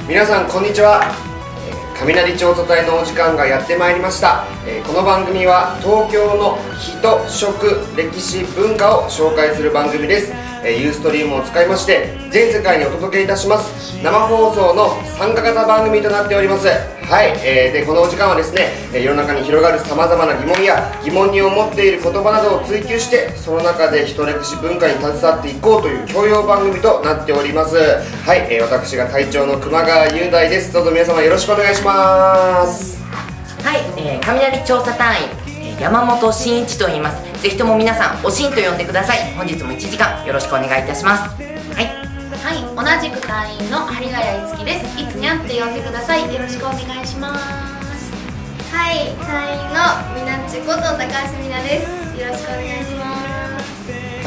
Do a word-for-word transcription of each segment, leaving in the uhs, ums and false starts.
皆さんこんにちは。雷調査隊のお時間がやってまいりました。この番組は東京の人、食、歴史、文化を紹介する番組です。ユーストリームを使いまして全世界にお届けいたします。生放送の参加型番組となっております。はい、えー、でこのお時間はですね、世の中に広がるさまざまな疑問や疑問に思っている言葉などを追求して、その中で人、歴史、文化に携わっていこうという教養番組となっております。はい、えー、私が隊長の熊川雄大です。どうぞ皆様よろしくお願いします。 はい、えー、雷調査隊員山本真一と言います。ぜひとも皆さんおしんと呼んでください。本日もいちじかんよろしくお願いいたします。はい、 はい、同じく隊員の針ヶ谷いつきです。いつにゃんって呼んでください。よろしくお願いします。 はい、隊員のみなっちこと高橋みなです。よろしくお願いします。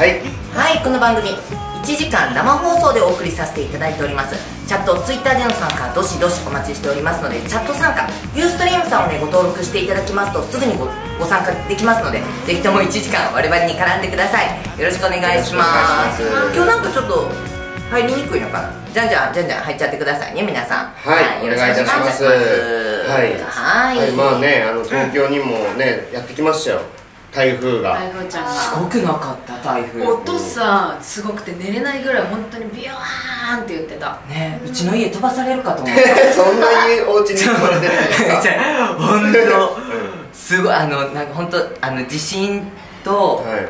はい、 はい、この番組いちじかん生放送でお送りさせていただいております。チャット、ツイッターでの参加どしどしお待ちしておりますので、チャット参加ユーストリームさんをねご登録していただきますとすぐに ご, ご参加できますので、ぜひともいちじかん我々に絡んでください。よろしくお願いします。今日なんかちょっと入りにくいのかな。じゃんじゃんじゃんじゃん入っちゃってくださいね皆さん。 はい、はい、お願いいたします。はいはい、 はい、まあね、あの東京にもね、うん、やってきましたよ、台風が。 台風ちゃんがすごくなかった台風。 音さすごくて寝れないぐらい本当にビヨーンって言ってたね。うちの家飛ばされるかと思ったそんな家お家に飛ばれてるんですか本当すごい、あのなんか本当あの地震と、はい、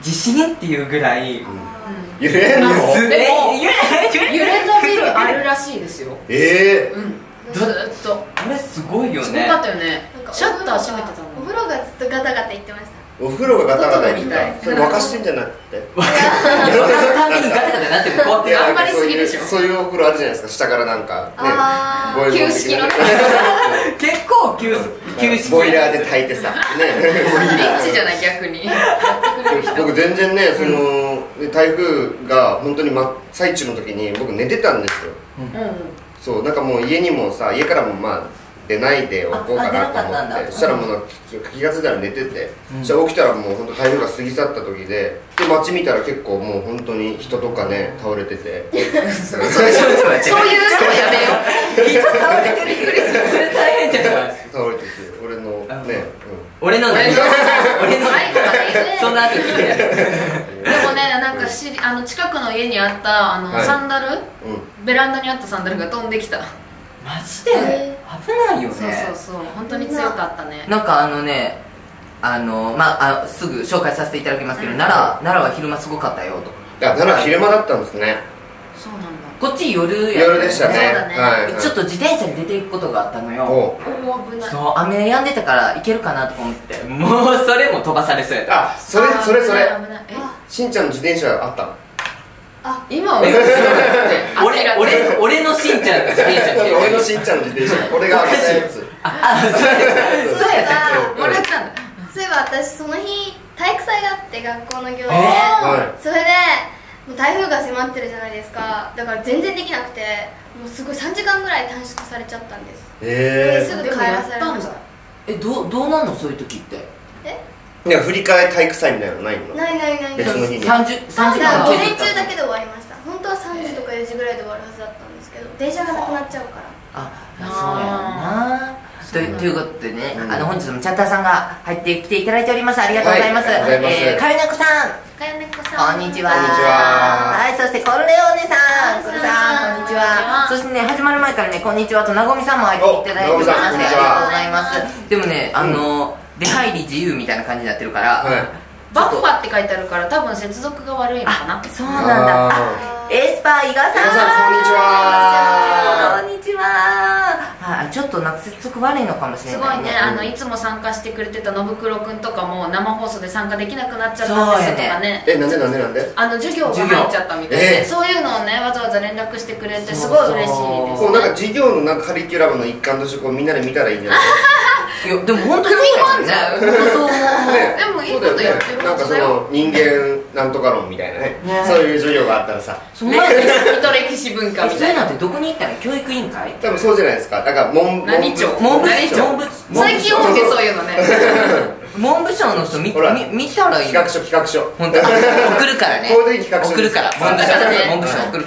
地震っていうぐらい、うん、 揺れるの？ 揺れ揺れたビルあるらしいですよ。 ええー、 うん、ずーっとあれすごいよね。すごかったよね。シャッター閉めてたの。 お風呂がずっとガタガタ言ってました。 お風呂がガタガタ言ってた。それ沸かしてんじゃなくて、 沸かすためにガタガタなってる怖くない？ 頑張りすぎでしょ。 そういうお風呂あるじゃないですか、下からなんかね、 旧式のね結構旧式ボイラーで炊いてさね、 リッチじゃない逆に。 僕全然ね、その台風が本当に真っ最中の時に僕寝てたんですよ。そう、なんかもう家にもさ、家からもまあ出ないでおこうかなと思って、そしたらもう気が付いたら寝てて、そしたら起きたらもう本当台風が過ぎ去った時で、で街見たら結構もう本当に人とかね倒れてて、 そういう人はやめよう。 人倒れてる、びっくりする。それ大変じゃない？ 倒れてて、俺のね、 俺のね、俺のそんな後聞いてやる。 でもね、なんかしあの近くの家にあったあのサンダル、ベランダにあったサンダルが飛んできた。 マジで危ないよね。 そうそうそう、本当に強かったね。 なんかあのね、あのまあすぐ紹介させていただきますけど、奈良奈良は昼間すごかったよと。 奈良は昼間だったんですね。 そうなんだ。 こっち夜や。 夜でしたね。 ちょっと自転車で出ていくことがあったのよ。 おお、危ない。 そう、雨止んでたから行けるかなと思って、もうそれも飛ばされそうやった。 あ、それそれそれ。しんちゃんの自転車あったの？ あ、今は俺俺俺のしんちゃんの自転車。 俺のしんちゃんの自転車。俺があげたやつ。 あ、そうやった。 もらったんだ。 そういえば私その日体育祭があって学校の行事で、それでもう台風が迫ってるじゃないですか。だから全然できなくて、もうすごいさんじかんぐらい短縮されちゃったんです。 へえ。 すぐ帰らされました。 え、どうどうなんのそういう時って？ え？ いや、振り替え体育祭みたいなのないの？ ないないない。 別の日にさんじゅう午前中だけで終わりました。本当はさんじとかよじぐらいで終わるはずだったんですけど、電車がなくなっちゃうから。 あ、そうやな。ということでね、あの本日もチャッターさんが入ってきていただいております。ありがとうございます。えー、かゆねこさん、 かゆねこさん、 こんにちは。はい、そしてコルレオーネさん、コルさん、こんにちは。そしてね、始まる前からね、こんにちはとなごみさんも入っていただいておりまして、ありがとうございます。でもね、あの出入り自由みたいな感じになってるから、 バッファって書いてあるから多分接続が悪いのかな。 そうなんだ。エスパー伊賀さん、 こんにちは。 こんにちは。あ、ちょっとなんか接続悪いのかもしれないね。 すごいね、あのいつも参加してくれてたのぶくろくんとかも生放送で参加できなくなっちゃったんですとかね。 え、なんでなんでなんで？ あの授業が入っちゃったみたいで、そういうのをねわざわざ連絡してくれてすごい嬉しいです。 こうなんか授業のなんかカリキュラムの一環としてこうみんなで見たらいいんじゃないですか。 いやでも本当に組み込んじゃう。 そうでもいいことやってるなんかその人間なんとか論みたいなね、そういう授業があったらさ、 人歴史文化みたいな。 そういうのってどこに行ったの？教育委員会？ 多分そうじゃないですか。だから文何庁？ 文部省。 最近多いねそういうのね。 文部省の人見たらいい。 企画書企画書。 本当。送るからね。 こういう時企画書送るから。文部省文部省送るから。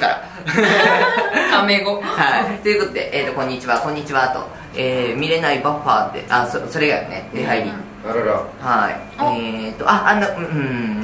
タメ語。 はい、ということで、えーと、こんにちは、こんにちはと、えー、見れないバッファーって、あ、そ, それがね、出入り。 あらら。 はい、えーと、あ、あんな、うん、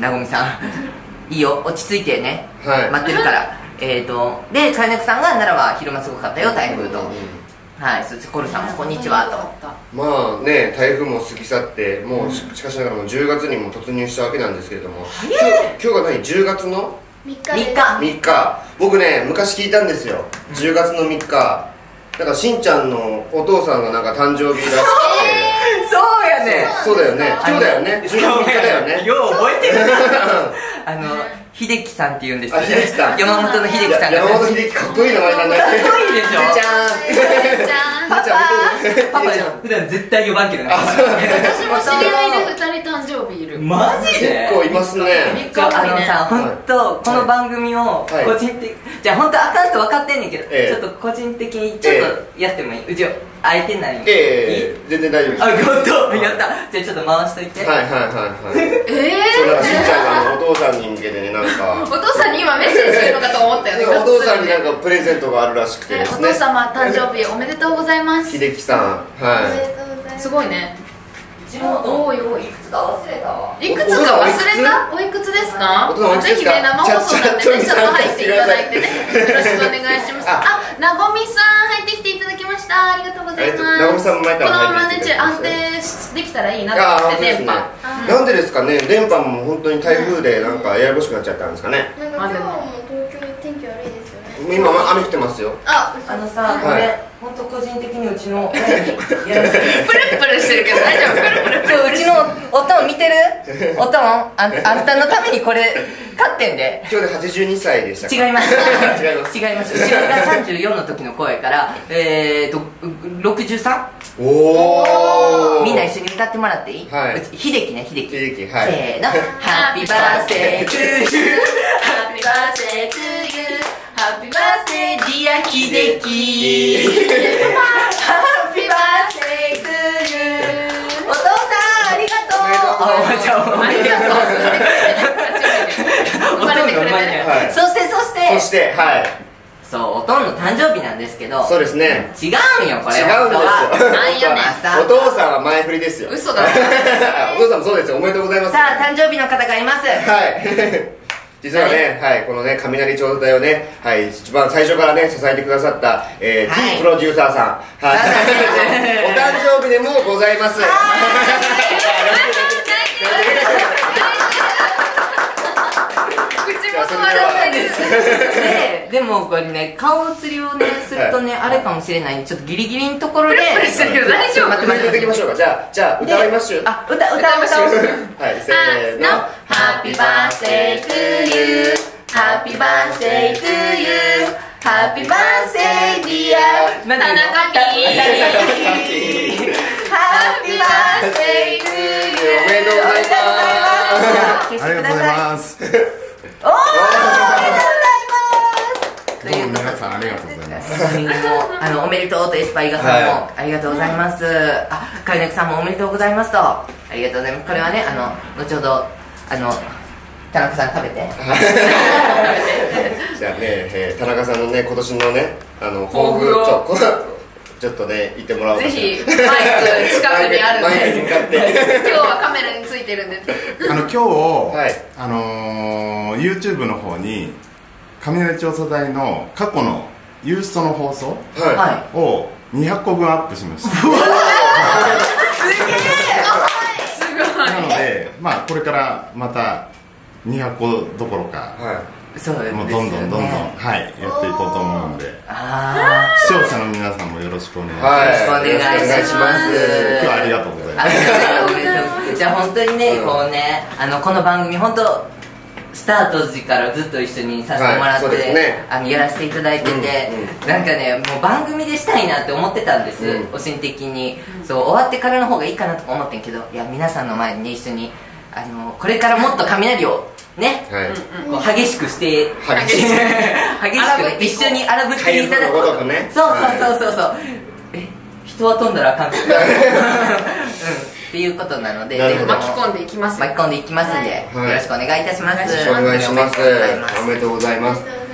なごみさん。いいよ、落ち着いてね、はい、待ってるから。えーと、で、かいなくさんが、奈良は昼間すごかったよ、台風と。はい、そしてコルさんもこんにちはと。 まあね、台風も過ぎ去ってもう、うん、しかしながらもうじゅうがつにも突入したわけなんですけれども、今日、今日が何、じゅうがつのみっかみっかみっか。僕ね、昔聞いたんですよ、じゅうがつのみっか。なんかしんちゃんのお父さんがなんか誕生日らしくて、 そうやね、 そうだよね、今日だよね、じゅうがつみっかだよね。 よう覚えてるあの秀樹さんって言うんですよ。 秀樹さん、 山本の秀樹さんが。 山本秀樹かっこいい名前なんだね。 かっこいいでしょ。 秀ちゃん、秀ちゃん、パパ、 パパ普段絶対呼ばんけどね。 私も知り合いでふたり誕生日いる。 マジで結構いますね。 あのさ、本当この番組を個人的、じゃあ本当アカウント分かってんねんけど、ちょっと個人的にちょっとやってもいい？うち相手になります。 ええ、全然大丈夫です。 あ、本当やった。じゃあちょっと回しといて。 はいはいはいはい。 ええ。 そうだ、しんちゃんがお父さんに向けてね、なんか。 お父さんに今メッセージしてるのかと思ったよね。 お父さんになんかプレゼントがあるらしくてですね。 お父様誕生日おめでとうございます。 秀樹さん、はい。 おめでとうございます。 すごいね。 おいおい、いくつか忘れたわ。 いくつか忘れた？おいくつですか？ぜひね、生放送なんでね、ちょっと入っていただいてね、よろしくお願いします。あ、なごみさん入ってきていただきました。ありがとうございます。 なごみさんも前からこのままね、安定できたらいいなと思って電波。 なんでですかね、電波も本当に台風でなんかややこしくなっちゃったんですかね。 なんか今日も東京天気悪いですよね。 今雨降ってますよ。 あ、あのさ、これ本当個人的にうちの親にやらせて。 プルプルしてるけど大丈夫？プルプル。 うちのおとん見てる？おとん、ああんたのためにこれ買ってんで。 今日ではちじゅうにさいでしたか？ 違います。 違います。 違います。うちのがさんじゅうよんの時の声から、えーとろくじゅうさん。 おお。 みんな一緒に歌ってもらっていい？ はい。 秀樹ね、秀樹。 秀樹、はい。 せーの。ハッピーバースデートゥーユー。ハッピーバースデートゥーユー。ハッピーバースデーディア秀樹。ハッピーバースデートゥーユー。お父さんありがとう。あ、じゃあありがとう。生まれてくれてね。 そしてそしてそしてはい。 そう、おとんの誕生日なんですけど。 そうですね。 違うんよこれ。 違うんですよ。 なんやねん。 お父さんは前振りですよ。 嘘だ。 お父さんもそうですよ。おめでとうございます。 さあ誕生日の方がいます。 はい。実はね、はい、このね、雷調査隊をね、はい、一番最初からね、支えてくださった、えー、 はい、 T プロデューサーさん、はい、お誕生日でもございます。 口元笑わないです。 で、でもこれね、顔写りをね、するとね、あれかもしれない。ちょっとギリギリのところで。 プレプレしてるけど大丈夫？ 待って待って、いきましょうか。じゃあ、じゃあ、歌いましょう。 あ、歌、歌いましょう。 はい、せーの。 Happy birthday to you. Happy birthday to you. Happy birthday dear 田中ピー。 Happy birthday to you. おめでとうございます。 ありがとうございます。 おー、ありがとうございます。 どうも皆さんありがとうございます。 あのおめでとうとエスパイガさんもありがとうございます。あ、カイネクさんもおめでとうございますとありがとうございます。これはね、あの後ほどあの田中さん食べて。 じゃあね、えー、田中さんのね今年のねあの抱負をちょちょっとね言ってもらおうかしら。 ぜひマイク近くにあるんで。 マイクに向かって。 今日はカメラについてるんで。 あの今日、はい、あのー、YouTube の方に雷調査隊の過去のユーストの放送をにひゃっこぶんアップしました。 うわー、すげえ。 すごい。 なので、まあこれからまたにひゃっこどころか、はい、 そうですね、 もうどんどんどんどん、はい、やっていこうと思うんで、 あ視聴者の皆さんもよろしくお願いします。 はい、よろしくお願いします。 今日はありがとうございます。 じゃあ本当にね、こうね、あのこの番組本当スタート時からずっと一緒にさせてもらって、はい、ね、あのやらせていただいてて、うんうん、なんかねもう番組でしたいなって思ってたんです、うん、個人的に、うん、そう終わってからの方がいいかなとか思ってんけど、いや皆さんの前にね一緒にあのこれからもっと雷をね、はい、こう激しくして激しく激しくね一緒に荒ぶっていただくこと、ね、そうそうそうそうそう、え人は飛んだらあかんって、うんっていうことなので、 巻き込んでいきます巻き込んでいきますんで、よろしくお願いいたします。 お願いします。おめでとうございます。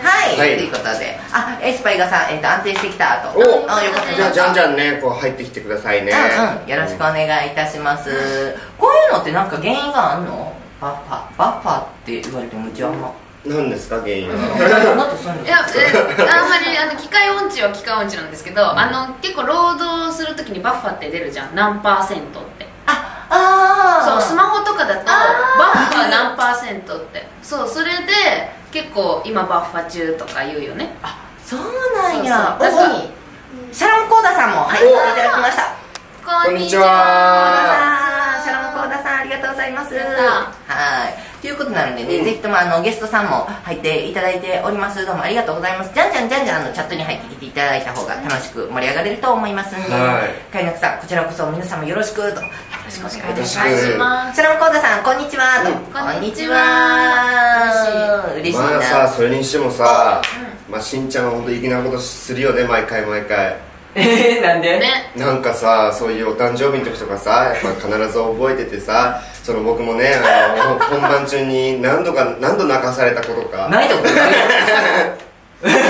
はい、はい、ということで、あ、エスパイガさん、えっ、ー、と安定してきたと。 お、あ、よかった。じゃあじゃんじゃんね、こう入ってきてくださいね。 うんうん、よろしくお願いいたします。うん、こういうのってなんか原因があんの？バッファー、バッファーって言われてもうちはあんま。 何ですか原因は。 いや、えあんまりあの機械音痴は機械音痴なんですけど、うん、あの結構労働するときにバッファーって出るじゃん、何パーセントって。 あ、あそう、スマホとかだとバッファー何パーセントって、そう、それで結構今バッファ中とか言うよね。 あ、そうなんや。そうそう、だからシャロンコーダさんも入っていただきました。 こんにちは。 シャロンコーダさん、ありがとうございます。はい。ということなのでね、うん、ぜひともあのゲストさんも入っていただいております。どうもありがとうございます。じゃんじゃんじゃんじゃんあのチャットに入ってきていただいた方が楽しく盛り上がれると思いますんで、はい、かいなくさん、こちらこそ皆様よろしくと、よろしくお願いいたします。シャロンコーダさん、こんにちはと、うん、 こんにちは。 嬉しい。嬉しいな。 まあさ、それにしてもさ、うん、まあしんちゃんは本当に粋なことするよね、毎回毎回。 えー、なんでね、 なんかさ、そういうお誕生日の時とかさ、やっぱ必ず覚えててさ、その僕もね、あの本番中に何度か何度泣かされたことか。 泣いたことない何何こ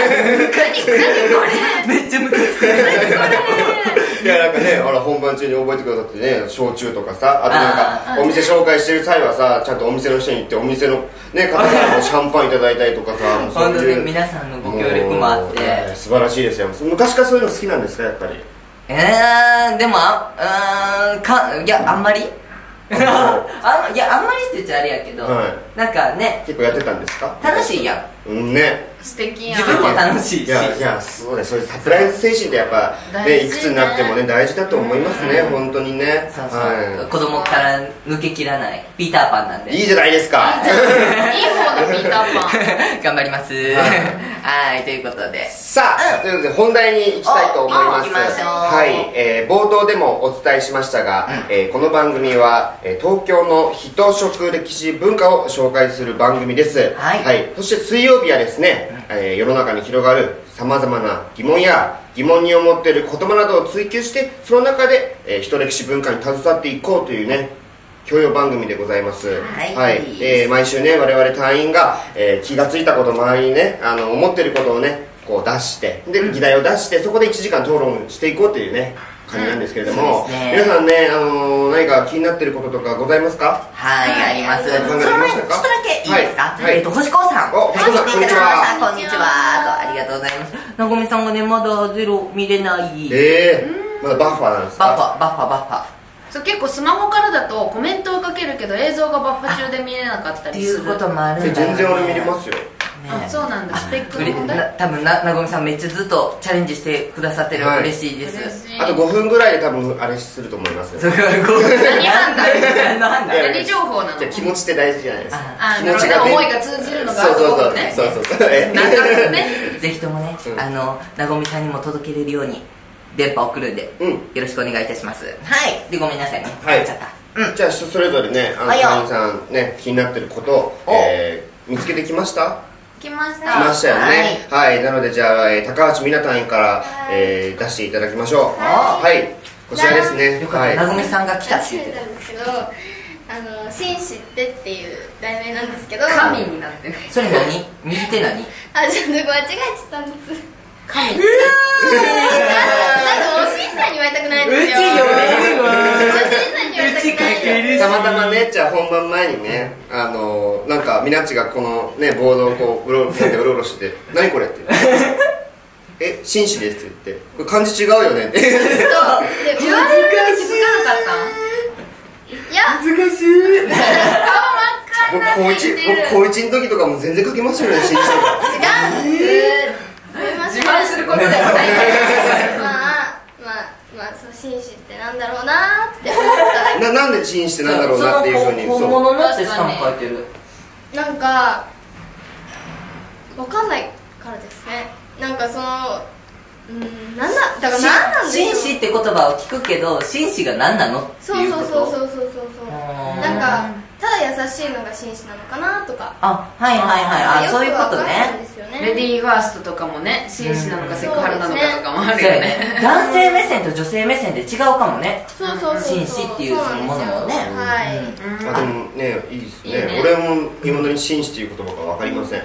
れめっちゃムカつく。何これ。 いや、なんかね、あら本番中に覚えてくださってね、焼酎とかさ、あとなんかお店紹介してる際はさ、ちゃんとお店の人に行ってお店のね方からもシャンパンいただいたりとかさ、 本当に皆さんのご協力もあって、 素晴らしいですよ。昔からそういうの好きなんですか、やっぱり。 えー、でもあ、うん、か、いや、あんまりあ、いや、あんまりって言っちゃあれやけど、はい、なんかね、 結構やってたんですか。 楽しいやん。 うんね、 素敵やん。 自分も楽しいし。 いやいや、そうね、そういうサプライズ精神ってやっぱね、いくつになってもね大事だと思いますね、本当にね。 そうそう、はい、子供から抜けきらないピーターパンなんで。 いいじゃないですか。 いい方のピーターパン。 頑張ります。はい、ということで、 さあ、ということで本題に行きたいと思います。はい、えー、冒頭でもお伝えしましたが、うん、えー、この番組は、えー、東京の人食歴史文化を紹介する番組です。はい、はい、そして水曜日はですね、うん、えー、世の中に広がるさまざまな疑問や疑問に思っている言葉などを追求して、その中で、えー、人歴史文化に携わっていこうというね、教養番組でございます。はい、はい、えー、毎週ね、我々隊員が、えー、気がついたこと、周りにね、あの思っていることをね、こう出して、で議題を出して、そこでいちじかん討論していこうというね感じなんですけれども、うんね、皆さんね、あのー、何か気になっていることとかございますか。 はい、あります。その前にちょっとだけいいですか。はい、えっと星子さん、 お、星子さん、こんにちは。 こんにちはと、ありがとうございます。なごみさんがね、まだゼロ見れない。 ええー、まだバッファーなんですか。 バッファー、バッファー、バッファー。 そう、結構スマホからだとコメントをかけるけど映像がバッファ中で見れなかったりするっていうこともあるんだよね。 全然俺見れますよ。 あ、そうなんだ。スペックの問題。 多分な、なごみさんめっちゃずっとチャレンジしてくださってる、はい、嬉しいです。 あとごふんぐらいで多分あれすると思いますよ。 何判断何情報なの。 気持ちって大事じゃないですか。 気持ちが思いが通じるのがあると思うね。 そうそうそうそう。 ぜひともね、あのなごみさんにも届けれるように電波送るんで、うん、よろしくお願いいたします。はい。で、ごめんなさいね。 はい。ちゃった。うん。じゃあ人それぞれね、あの隊員さんね、気になってることを、えー、見つけてきました。 来ました。 来ましたよね。はい。はい、なのでじゃあ、えー、高橋美奈隊員から、えー、出していただきましょう。はい。はい、こちらですね。 よかった。なごみさんが来たって言ってたんですけど、あの紳士ってっていう題名なんですけど。 神になってね。 それ何？右手何？ あ、ちょっと間違えちゃったんです。 神。うわー。 なんかおしんさんに言われたくないんですよ。 うちよね。 おしんさんに言われたくないんです。 たまたまね、じゃあ本番前にね、あのなんかみなっちがこのねボードをこううろうろうろうろしてて、何これってえ、紳士ですって言って、これ漢字違うよねって。そう。で、 言われるのに気づかなかったん？ いや、 難しい。 顔真っ赤になって僕高一、僕高一の時とかも全然書けますよね、紳士とか。 違うんです。 自慢することではない。 まあまあまあ、そう紳士ってなんだろうなって思ったな。なんで紳士ってなんだろうなっていうふうに。 本物のって下に書いてる。 なんかわかんないからですね。なんかその、うん、なんだだから何なんでしょう。 紳士って言葉を聞くけど、紳士が何なのっていうこと。 そうそうそうそうそうそうそう。なんかただ優しいのが紳士なのかなとか。 あ、はいはいはい。あ、そういうことね。 レディーファーストとかもね、紳士なのかセクハラなのかとかもあるよね。 男性目線と女性目線で違うかもね。 そうそうそう。 紳士っていうそのものもね。 はい。 あ、でもね、いいですね。俺も今までに紳士っていう言葉が分かりません。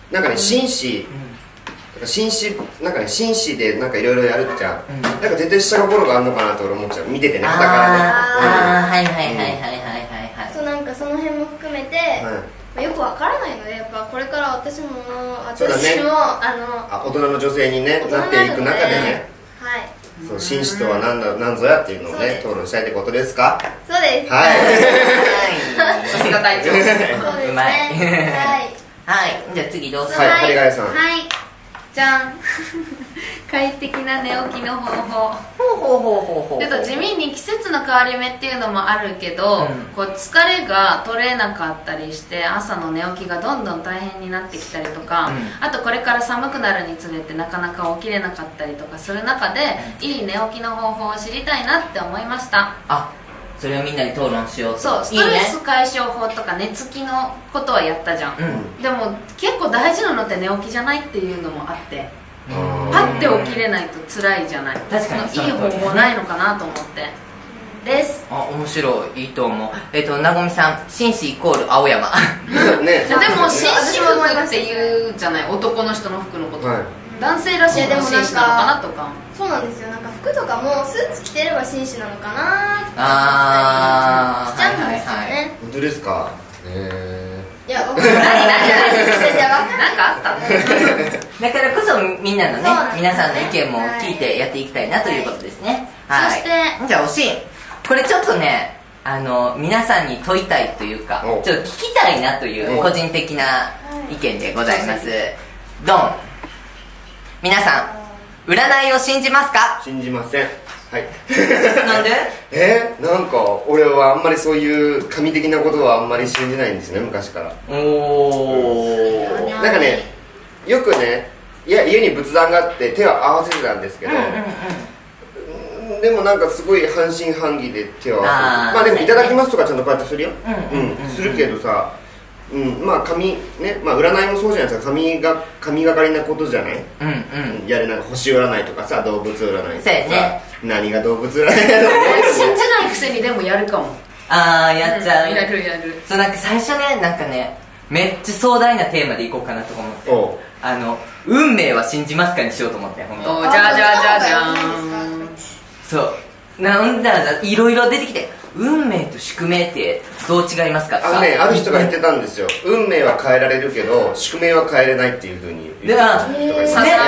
なんかね紳士紳士なんかね紳士でなんかいろいろやるっちゃ、うん、なんか絶対下心があるのかなと俺思っちゃう、見ててね、だからね。 ああはいはいはいはいはいはいはい。 そうなんかその辺も含めて、はい、よくわからないのでやっぱこれから私も私も、ね、あのあ大人の女性に、ね、なっていく中でね、はい、そう紳士とは何だ何ぞやっていうのをね討論したいってことですか。 そうです。 はいさすが隊長、 うまい。はいはい、じゃあ次どうぞ。 はい、針ヶ谷さん。 はいじゃん快適な寝起きの方法。 ほうほうほうほうほう。 ちょっと地味に季節の変わり目っていうのもあるけど、うん、こう疲れが取れなかったりして朝の寝起きがどんどん大変になってきたりとか、うん、あとこれから寒くなるにつれてなかなか起きれなかったりとかする中で、うん、いい寝起きの方法を知りたいなって思いました。 あ、それをみんなに討論しようと。 そう、ストレス解消法とか寝つきのことはやったじゃん、うん、でも結構大事なのって寝起きじゃないっていうのもあって、パッて起きれないと辛いじゃない。 確かにいい方法ないのかなと思ってです。 あ、面白い、いいと思う。えっとなごみさん、紳士イコール青山ね、でも紳士服っていうじゃない、男の人の服のこと、はい、男性らしいの紳士なのかなとか。 そうなんですよ、なんか服とかもスーツ着てれば紳士なのかなってあしちゃうんですよね。 本当ですか。へいや、僕何何何なんかあっただからこそみんなのね、皆さんの意見も聞いてやっていきたいなということですね。はい。そしてじゃあおしん、これちょっとね、あの皆さんに問いたいというか、ちょっと聞きたいなという個人的な意見でございます。ドン。皆さん、占いを信じますか？ 信じません。はい。 なんで？ えー、なんか俺はあんまりそういう神的なことはあんまり信じないんですね、昔から。おお。なんかね、よくね、いや家に仏壇があって手を合わせてたんですけど、うんうんうん、でもなんかすごい半信半疑で手を合わせて、まあでもいただきますとかちゃんとこうやってするよ。うんうん、するけどさ。うん、まあ神ね、まあ占いもそうじゃないですか。神が神がかりなことじゃない。うんうん。やれなんか星占いとかさ、動物占いとかさ、ね、何が動物占いだと思う信じないくせにでもやるかも。 ああ、やっちゃう。 うん、やるやる。 そう、なんか最初ね、なんかね、めっちゃ壮大なテーマでいこうかなと思って。おあの運命は信じますかにしようと思って、本当。 じゃじゃじゃじゃーん。 そう。なんだろう、いろいろ出てきて。運命と宿命ってどう違いますか？ あのね、ある人が言ってたんですよ。運命は変えられるけど宿命は変えれないっていうふうに言ってた人がいて、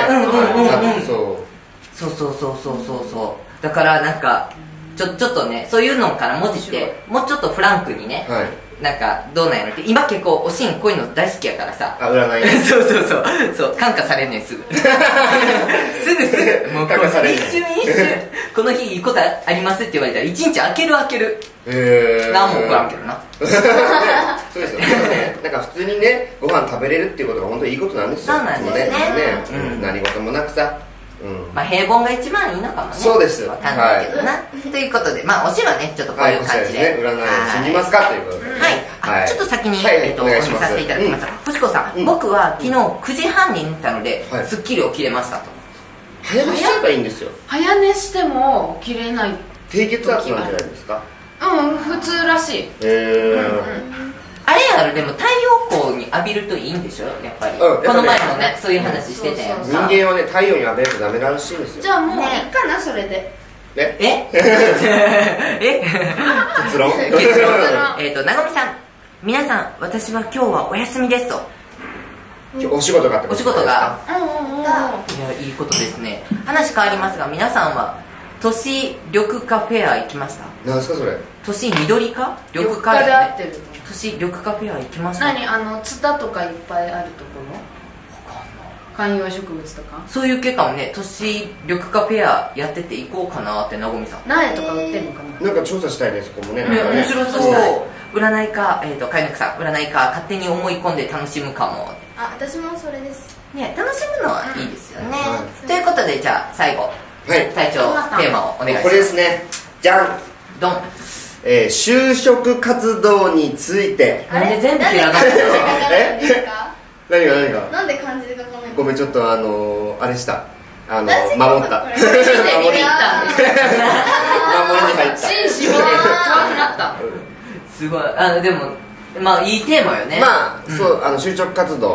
そうそうそうそうそうそうだからなんかちょちょっとね、そういうのから文字ってもうちょっとフランクにね、はい、なんかどうなんやろって。今結構おしんこういうの大好きやからさ。 あ、占いそうそうそうそう感化されんねん、すぐすぐすぐもうこう一瞬一瞬この日いいことありますって言われたら一日開ける開ける。へえ。何も起こらんけどな。 そうですよね。なんか普通にねご飯食べれるっていうことが本当にいいことなんですよ。 そうなんですね。 何事もなくさ、 まあ平凡が一番いいのかもね。 そうです。 わかんないけどな。ということで、まあおしはねちょっとこういう感じで占いを信じますかということで。 はい。ちょっと先にえっとお話しさせていただきます。星子さん、僕は昨日くじはんに寝たのですっきり起きれましたと。 早寝しちゃえばいいんですよ。 早寝しても起きれない。 低血圧なんじゃないですか？ うん、普通らしい。へえ。 あれやろ、でも太陽光に浴びるといいんでしょ、やっぱり。この前もねそういう話してて、 人間はね太陽に浴びるとダメらしいんですよ。 じゃあもういいかな、それで。 えええ結論結論えっとなごみさん、皆さん私は今日はお休みですと。 お仕事がってお仕事が。 うんうんうん。いや、いいことですね。話変わりますが、皆さんは都市緑化フェア行きました？ なんですかそれ？ 都市緑化？緑化で合ってる。 都市緑化フェア行きました？ 何、あのツタとかいっぱいあるところ？観葉植物とか？ そういう系かもね。都市緑化フェアやってて行こうかなってなごみさん。 苗とか売ってんのかな？ なんか調査したいね、そこもね。 面白そう。占いか、えっと飼い主さん、占いか勝手に思い込んで楽しむかも。 あ、私もそれです。 ね、楽しむのはいいですよね。ということでじゃあ最後。はい、隊長テーマをお願いします。 これですね、じゃん、 ドン、 えー、就職活動について。 なんで全部ひらがなえ何が何がなんで漢字で書かないの？ ごめん、ちょっとあのー、あれしたあのー、 守った守りに入った守りに入った紳士みたいな怖くなった。 すごい。あのでもまあいいテーマよね。 まあ、うん、そう、あの就職活動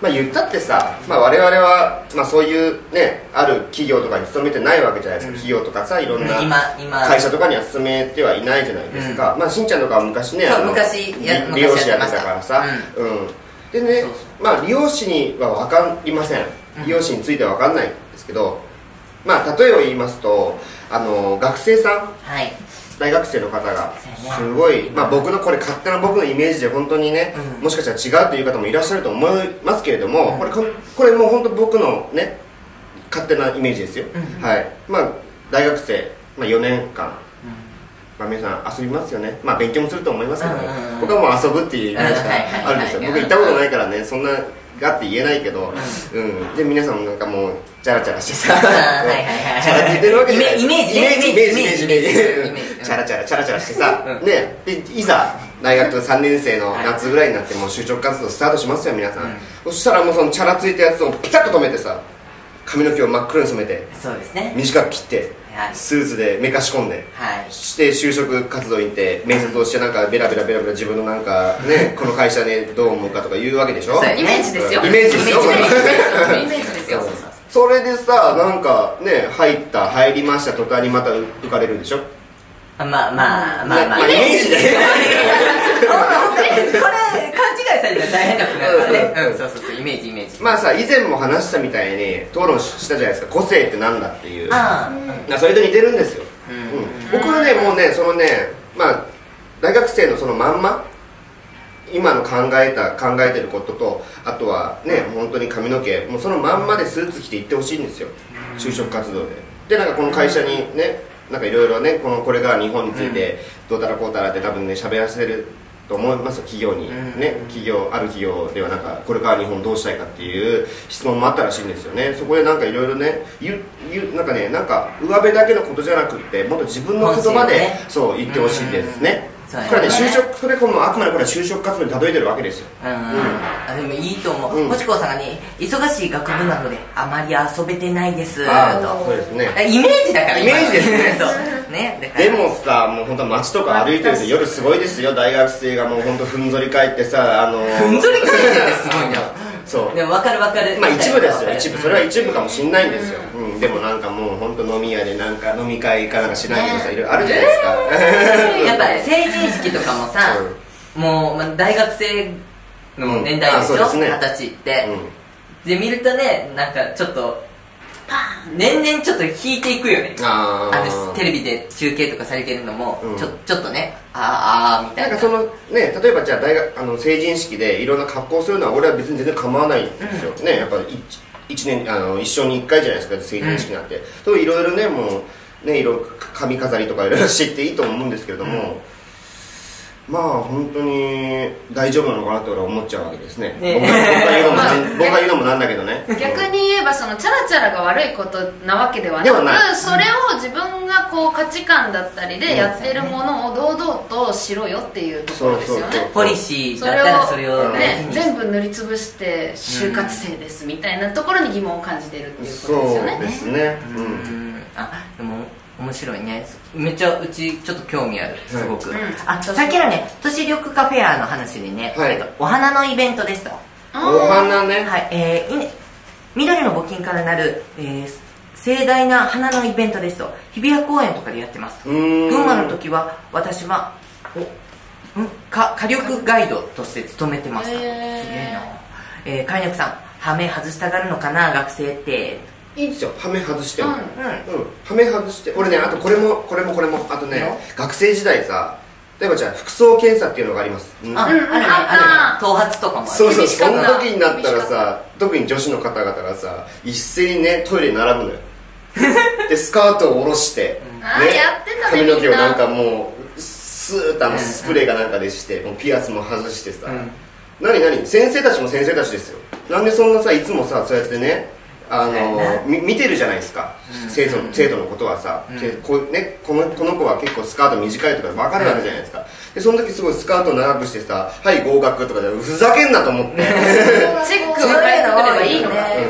まあ言ったってさ、まあ、我々は、まあ、そういうねある企業とかに勤めてないわけじゃないですか、うん、企業とかさいろんな会社とかには勤めてはいないじゃないですか、うん、まあしんちゃんとかは昔ねあの昔美容師やってたからさ、うん、うん、でねそうそうまあ美容師には分かりません、美容師については分かんないんですけど、まあ例えを言いますとあの学生さん、はい、大学生の方がすごい、まあ、僕のこれ勝手な僕のイメージで本当にね、うん、もしかしたら違うという方もいらっしゃると思いますけれども、うん、これこれもう本当僕のね勝手なイメージですよ、うん、はいまあ大学生、まあ、よねんかん、うんまあ、皆さん遊びますよね、まあ勉強もすると思いますけども、うん、僕はもう遊ぶっていうイメージがあるんですよ、僕行ったことないからねそんながって言えないけど、うん、で皆さんもなんかもうチャラチャラしてさチャラついてるわけじゃないイメージイメージイメージイメージイメージチャラチャラチャラチャラしてさ、うん、ねでいざ大学さんねん生の夏ぐらいになってもう就職活動スタートしますよ皆さん、うん、そしたらもうそのチャラついたやつをピタッと止めてさ髪の毛を真っ黒に染めてそうですね短く切ってスーツで目かし込んで、はい、して就職活動に行って面接をしてなんかベラベラベラベラ自分のなんかねこの会社ねどう思うかとか言うわけでしょイメージですよイメージですよイメージですよそれでさなんかね入った入りました途端にまた浮かれるでしょまあまあまあまあ、まあ、 イメージでこれ勘違いされたら大変だからね、うん、そうそうそうイメージイメージまあさ以前も話したみたいに討論したじゃないですか個性ってなんだっていうあ、うん、それと似てるんですよ、うんうん、僕はねもうねそのねまあ大学生のそのまんま今の考えた考えてることとあとはね本当に髪の毛もうそのまんまでスーツ着て行ってほしいんですよ就職活動ででなんかこの会社にねなんかいろいろねこのこれが日本についてどうたらこうたらって多分ね喋らせると思います企業にね企業ある企業ではなんかこれから日本どうしたいかっていう質問もあったらしいんですよねそこでなんかいろいろね言う言うなんかねなんか上辺だけのことじゃなくってもっと自分の言葉でそう言ってほしいですねこれね就職それこのあくまでこれは就職活動に例えてるわけですようん、うん、 あでもいいと思う星子さんがね忙しい学部なのであまり遊べてないですとそうですねイメージだからイメージですねそうねでもさもう本当街とか歩いてると夜すごいですよ大学生がもう本当ふんぞり返ってさあのふんぞり返ってってすごいなそうでも分かる分かるまあ一部ですよ一部それは一部かもしんないんですよ、うんうん、でもなんかもう本当飲み屋でなんか飲み会かなんかしないけどさいろいろあるじゃないですかやっぱ成人式とかもさ、うん、もう、まあ、大学生の年代でしょ、うん、二十歳って、うん、で見るとねなんかちょっと年々ちょっと引いていくよねあのテレビで中継とかされてるのも、うん、ちょ, ちょっとねあーあーみたいななんかそのね例えばじゃあ大学あの成人式でいろんな格好をするのは俺は別に全然構わないんですよ、うん、ねやっぱり一年あの一生に一回じゃないですか成人式なんて、うん、そういろいろねもうねいろ髪飾りとかいろいろ知っていいと思うんですけれども、うんまあ本当に大丈夫なのかなって俺は思っちゃうわけですね、ね僕が言うのもなんだけどね逆に言えばそのチャラチャラが悪いことなわけではなくなそれを自分がこう価値観だったりでやってるものを堂々としろよっていうところですよねポリシーだったらそれをね全部塗りつぶして就活生ですみたいなところに疑問を感じてるっていうことですよねそうですねうん、うん、あでも面白いねめっちゃうちちょっと興味あるすごく、はいうん、あさっきのね都市緑化フェアの話でね、はい、お花のイベントですとお花ねはいえー、緑の募金からなる、えー、盛大な花のイベントですと日比谷公園とかでやってます群馬の時は私はおんか火力ガイドとして勤めてましたすげえなえー、飼い猫さんハメ外したがるのかな学生っていいんですよハメ外しても、うんうん、ハメ外して俺ねあとこれもこれもこれもあとね学生時代さ例えばじゃあ服装検査っていうのがあります、うん、 ああるねあるね頭髪とかもあるそうそうその時になったらさ特に女子の方々がさ一斉にねトイレに並ぶのよでスカートを下ろして、 うんね、 髪の毛をなんかもうスーッとあのスプレーかなんかでしてもうピアスも外してさ、うん、何何先生たちも先生たちですよなんでそんなさいつもさそうやってねあの見てるじゃないですか、うん、生徒生徒のことはさ、うんこね、このこの子は結構スカート短いとか分かるわけじゃないですか、でその時すごいスカートを長くしてさ「はい合格」とかでふざけんなと思ってチェックを変えてくればいいのかっていうとこね、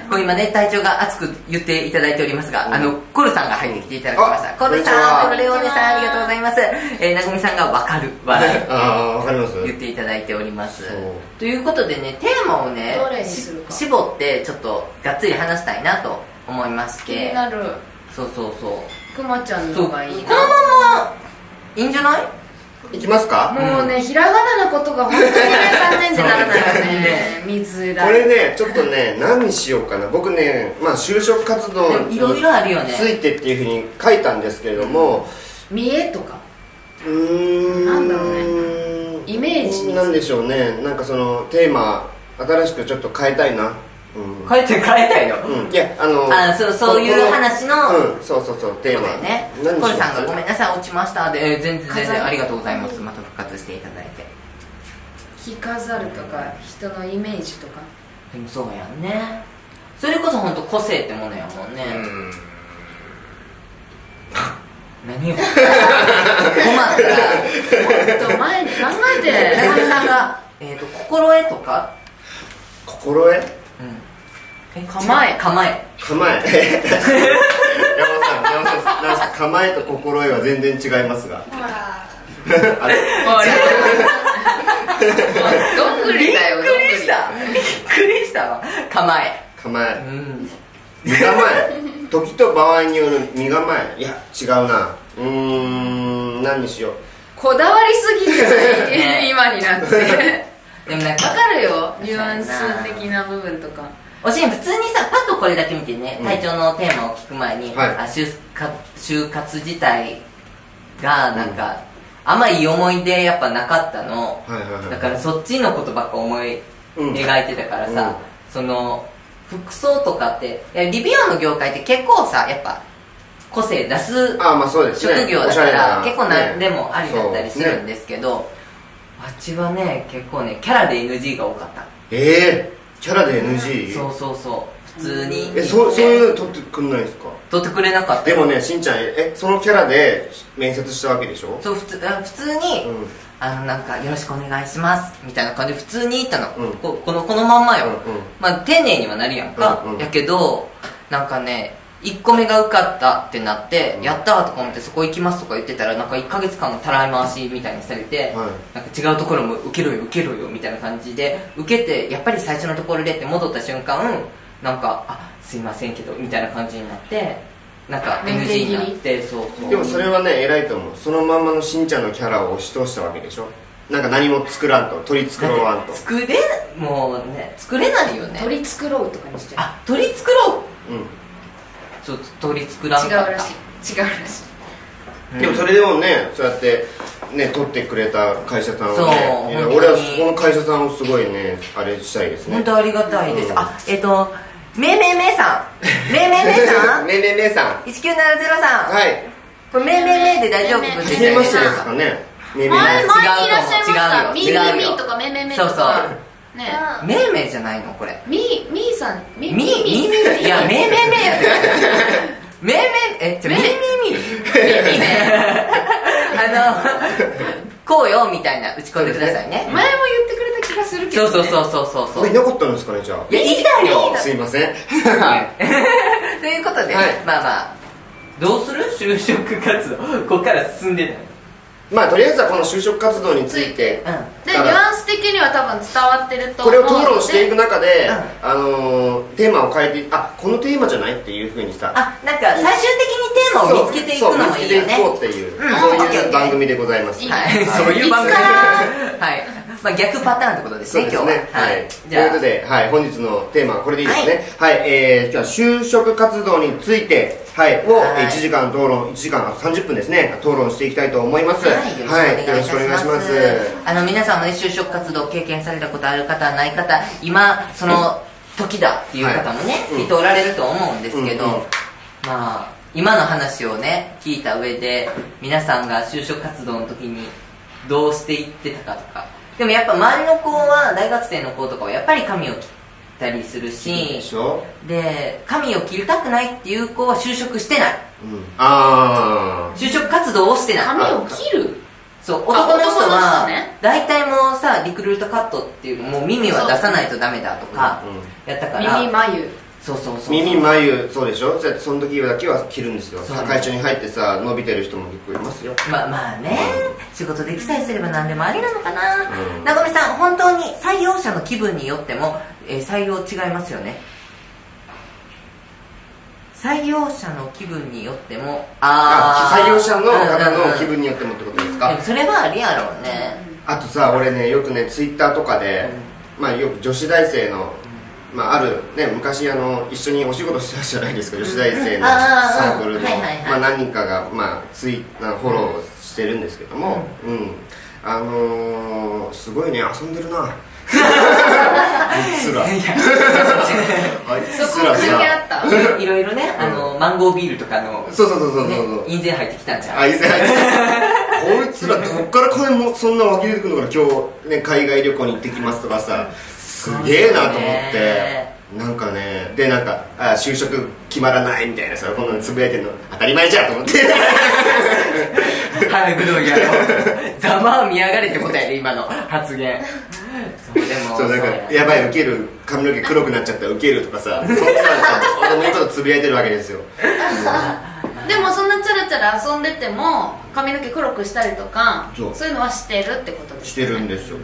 こう今ね隊長が熱く言っていただいておりますが、うん、あのコルさんが入ってきていただきました。コルさん、コルレオネさん、ありがとうございます。えー、なごみさんが分かる笑いあ分かります言っていただいております。ということでね、テーマをね絞ってちょっとがっつり話したいなと思いまして。 気になる。 そうそうそう。 くまちゃんのがいいな。 このままいいんじゃない？ いきますか。 もうね、うん、ひらがなのことが本当にね残念でならないよね。見づらい。 これねちょっとね何にしようかな。僕ねまあ就職活動にいろいろあるよね。 ついてっていうふうに書いたんですけれども、 見栄とか。 うーん。 なんだろうね。イメージ。 なんでしょうね。なんかそのテーマ新しくちょっと変えたいな。 うん、変えて変えたいの、 うん、いやあのあそうそういう話の、 うん、そうそうそうテーマね。コルさんがごめんなさい落ちましたで、えー、全然全然ありがとうございます。また復活していただいて。 着飾るとか人のイメージとか。 でもそうやんね。それこそ本当個性ってものやもんね。うん何を困ったらもっと前に考えて。 なごみさんが、えーと心得とか心得うん、構え構え構え山本さん山本さんなんか構えと心得は全然違いますがほらあれどんぐりだよ。 びっくりしたびっくりしたわ。構え構え、うん、身構え時と場合による身構え。いや違うな。うーん何にしよう。 こだわりすぎてない今になってでもなんか分かるよニュアンス的な部分とか。 おしん普通にさパッとこれだけ見てね、隊長のテーマを聞く前に、はい、あ就活就活自体がなんか、うん、あんまいい思い出やっぱなかったの、はいはいはい、だからそっちのことばっか思い描いてたからさ、うん、その服装とかっていやリ美容の業界って結構さやっぱ個性出す職業だから結構何でもありだったりするんですけど、ね、あっちはね結構ねキャラで エヌジー が多かった。 ええー、キャラで エヌジー？ そうそうそう普通にえそそういうの撮ってくんないですか？ 撮ってくれなかった。 でもねしんちゃんえそのキャラで面接したわけでしょ？ そう普通普通に、うん、あのなんかよろしくお願いしますみたいな感じで普通に言ったの、うん、こ, このこのまんまよ、うんうん、まあ丁寧にはなるやんか、うんうん、やけどなんかねいっこめが受かったってなって、うん、やったーとか思ってそこ行きますとか言ってたらなんかいっかげつかんたらい回しみたいにされて、はい、なんか違うところも受けろよ受けろよみたいな感じで受けてやっぱり最初のところでって戻った瞬間なんかあすいませんけどみたいな感じになってなんか エヌジー になってそうそう。 でもそれはね偉いと思う。そのまんまのしんちゃんのキャラを押し通したわけでしょ。なんか何も作らんと取り繕わんと作れもうね作れないよね。 取り繕うとかにしちゃう。 あ取り繕ううんそう取り繕う違うらしい違うらしい、 うん、でもそれでもねそうやってね取ってくれた会社さんをね俺はそこの会社さんをすごいねあれしたいですね。 本当ありがたいです、うん、あえっ、ー、とめいめいめいさんめいめいめいさんめいめいめいさんいちきゅうななゼロさんはいこれめいめいめいで大丈夫ですか？ 初めましてですかね。 めいめいめい前にいらっしゃいましたみーみーみーとかめいめいめいとかそうそうねめいめいじゃないのこれみーみーさんみーみーみーいやめいめいめいやってめいめいえちょめいみーみーあのこうよみたいな打ち込んでくださいね。 前も言ってくれた気がするけど、ね、 そうそうそうそうそういなかったんですかねじゃあ。 いやいたよすいませんということで、はい、まあまあどうする就職活動ここから進んでないまあとりあえずはこの就職活動について、 うん、でニュアンス的には多分伝わってると思う。これを討論していく中で、うん、あのー、テーマを変えてあこのテーマじゃないっていうふうにさあなんか最終的にテーマを見つけていくのもいいよね。 そう見つけていこうっていう、うん、そういう番組でございます。 はい、そういう番組はいまあ逆パターンってことですね今日は。 はい。ということで、はい本日のテーマはこれでいいですね。はい、えー、今日は就職活動についてはいをいちじかん討論いちじかんさんじゅっぷんですね討論していきたいと思います。 はいよろしくお願いします。あの皆さんもね就職活動経験されたことある方ない方今その時だっていう方もね聞いておられると思うんですけどまあ今の話をね聞いた上で皆さんが就職活動の時にどうしていってたかとかでもやっぱ周りの子は大学生の子とかはやっぱり髪を切ったりするしで髪を切りたくないっていう子は就職してない、うん、あ就職活動をしてない。 髪を切るそう男の人は大体もうさリクルートカットっていうもう耳は出さないとダメだとかやったから耳眉そうそうそう、 耳眉そうでしょ、その時だけは切るんですよ。会長に入ってさ伸びてる人も結構いますよ。 まあまあね、うん、仕事できさえすれば何でもありなのかな。なごみさん、本当に採用者の気分によっても、えー、採用違いますよね。採用者の気分によっても、 ああ採用者の方の気分によってもってことですか。 でもそれはありやろうね。 あとさ、俺ねよくねツイッターとかで、うん、まあよく女子大生の、まあ、あるね昔あの一緒にお仕事してたじゃないですか、女子大生のサークルのまあ何人かがまあツイフォローしてるんですけども、うん、うん、あのー、すごいね遊んでるな。あいつらあいつらさいろいろね、あのマンゴービールとかのそうそうそうそうそう印税入ってきたんじゃん。 あ、印税入ってきた。こいつらどっから金もそんな湧き出てくるのかな。今日ね海外旅行に行ってきますとかさ、すげえなと思って、なんかねでなんかあ就職決まらないみたいなさ、こんなのつぶやいてるの当たり前じゃんと思って。 早くどうやろう。ざまあ見やがれってことやで今の発言。 そうでもそうなんかやばいウケる、髪の毛黒くなっちゃったウケるとかさ、そんなの俺もいいことつぶやいてるわけですよ。 でもそんなチャラチャラ遊んでても髪の毛黒くしたりとかそういうのはしてるってことですね。してるんですよ、うん、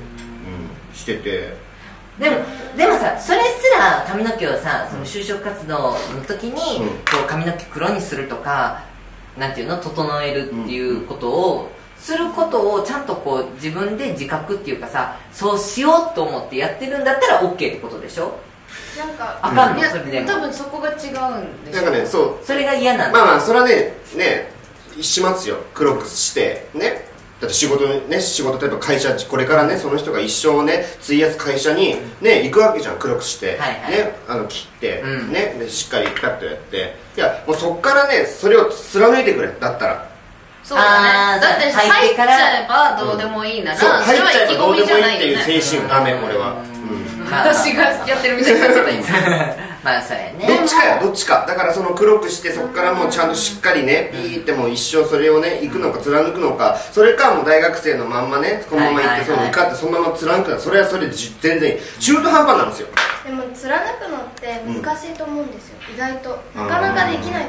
してて。 でもでもさ、それすら髪の毛をさ、その就職活動の時に、うん、こう髪の毛黒にするとか、なんていうの、整えるっていうことを、することをちゃんとこう自分で自覚っていうかさ、そうしようと思ってやってるんだったら OK ってことでしょ。 なんかあかんの、それでも多分そこが違うんでしょ。 なんかね、そうそれが嫌なんだ。 まあまあそれはねねしますよ、黒くしてね。だって仕事ね、仕事例えば会社、これからねその人が一生ね費やす会社にね行くわけじゃん、黒くして、はいはい、ね、あの切って、うん、ねでしっかりカットやって、いやもうそっからねそれを貫いてくれ、だったら。 そうだね、だって入っちゃえばどうでもいいなら、 うん、それは意気込みじゃないよね。入っちゃえばどうでもいいっていう精神ダメ、これは、 うん、私がやってるみたいになってた今。 まあそうやね、 どっちかやどっちかだから、その黒くしてそこからもうちゃんとしっかりね、いいってもう一生それをね行くのか貫くのか、それかもう大学生のまんまねこのまま行ってその受かってそのまま貫くのか、それはそれで全然中途半端なんですよ。 でも貫くのって難しいと思うんですよ、うん、意外となかなかできないと思います。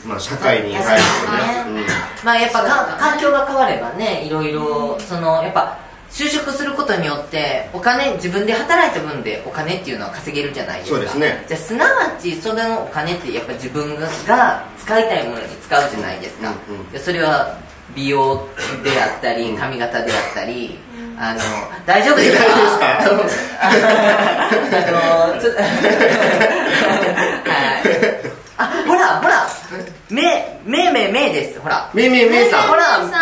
まあ社会に入るとね、 うん、まあやっぱか環境が変わればね、いろいろそのやっぱ就職することによってお金、自分で働いた分でお金っていうのは稼げるじゃないですか。 そうですね。 じゃあすなわちそれのお金ってやっぱ自分が使いたいものに使うじゃないですか、うんうん、でそれは美容であったり髪型であったり、あの大丈夫ですか？あのちょっとあ、ほらほらめめめめです、ほらめめめさん、 ほらめめ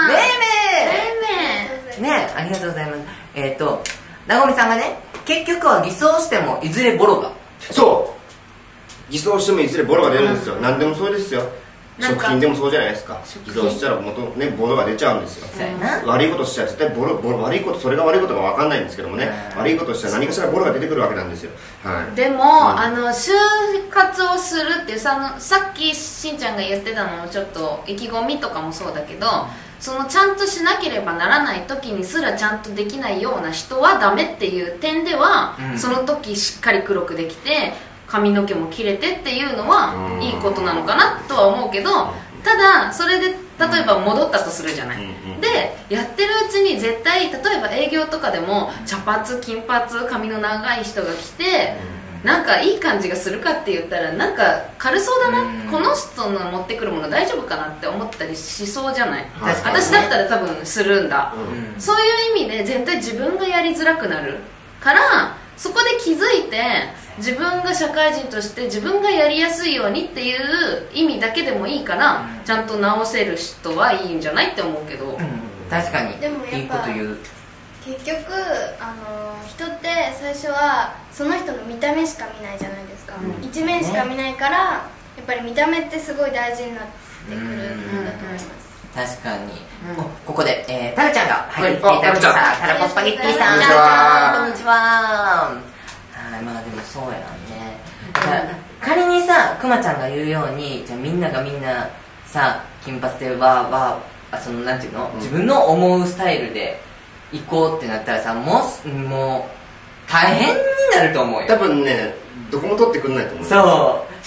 めめね、ありがとうございます。えっ、ー、となごみさんがね、結局は偽装してもいずれボロが、 そう偽装してもいずれボロが出るんですよ、うん、何でもそうですよ。食品でもそうじゃないですか。偽造したら元、ね、ボロが出ちゃうんですよ、うん、悪いことしちゃ絶対ボロボロ、悪いこと、それが悪いことか分かんないんですけどもね、うん、悪いことしたら何かしらボロが出てくるわけなんですよ、はい、 でも、うん、あの就活をするっていうさ、さっきしんちゃんが言ってたのもちょっと意気込みとかもそうだけど、そのちゃんとしなければならない時にすらちゃんとできないような人はダメっていう点では、うん、その時しっかり黒くできて髪の毛も切れてっていうのはいいことなのかなとは思うけど、ただそれで例えば戻ったとするじゃない、でやってるうちに絶対、例えば営業とかでも茶髪金髪髪の長い人が来てなんかいい感じがするかって言ったらなんか軽そうだな、この人の持ってくるもの大丈夫かなって思ったりしそうじゃない。私だったら多分するんだ、うん、そういう意味で絶対自分がやりづらくなるから、そこで気づいて自分が社会人として自分がやりやすいようにっていう意味だけでもいいから、うん、ちゃんと直せる人はいいんじゃないって思うけど、うん、 確かにでもやっぱいいこと言う。 結局あの人って最初はその人の見た目しか見ないじゃないですか、うん、一面しか見ないから、ね、やっぱり見た目ってすごい大事になってくるんだと思います。 確かに、うん、ここで、えー、タラちゃんが入ってきていただきました。タラコスパゲッティさん、 こんにちは。 こんにちは。はい、まあでもそうやね、うん、仮にさくまちゃんが言うように、じゃあみんながみんなさ金髪でわーわー、そのなんていうの、うん、自分の思うスタイルで行こうってなったらさ、もうもう大変になると思うよ。 多分ねどこも取ってくんないと思う。 そう、し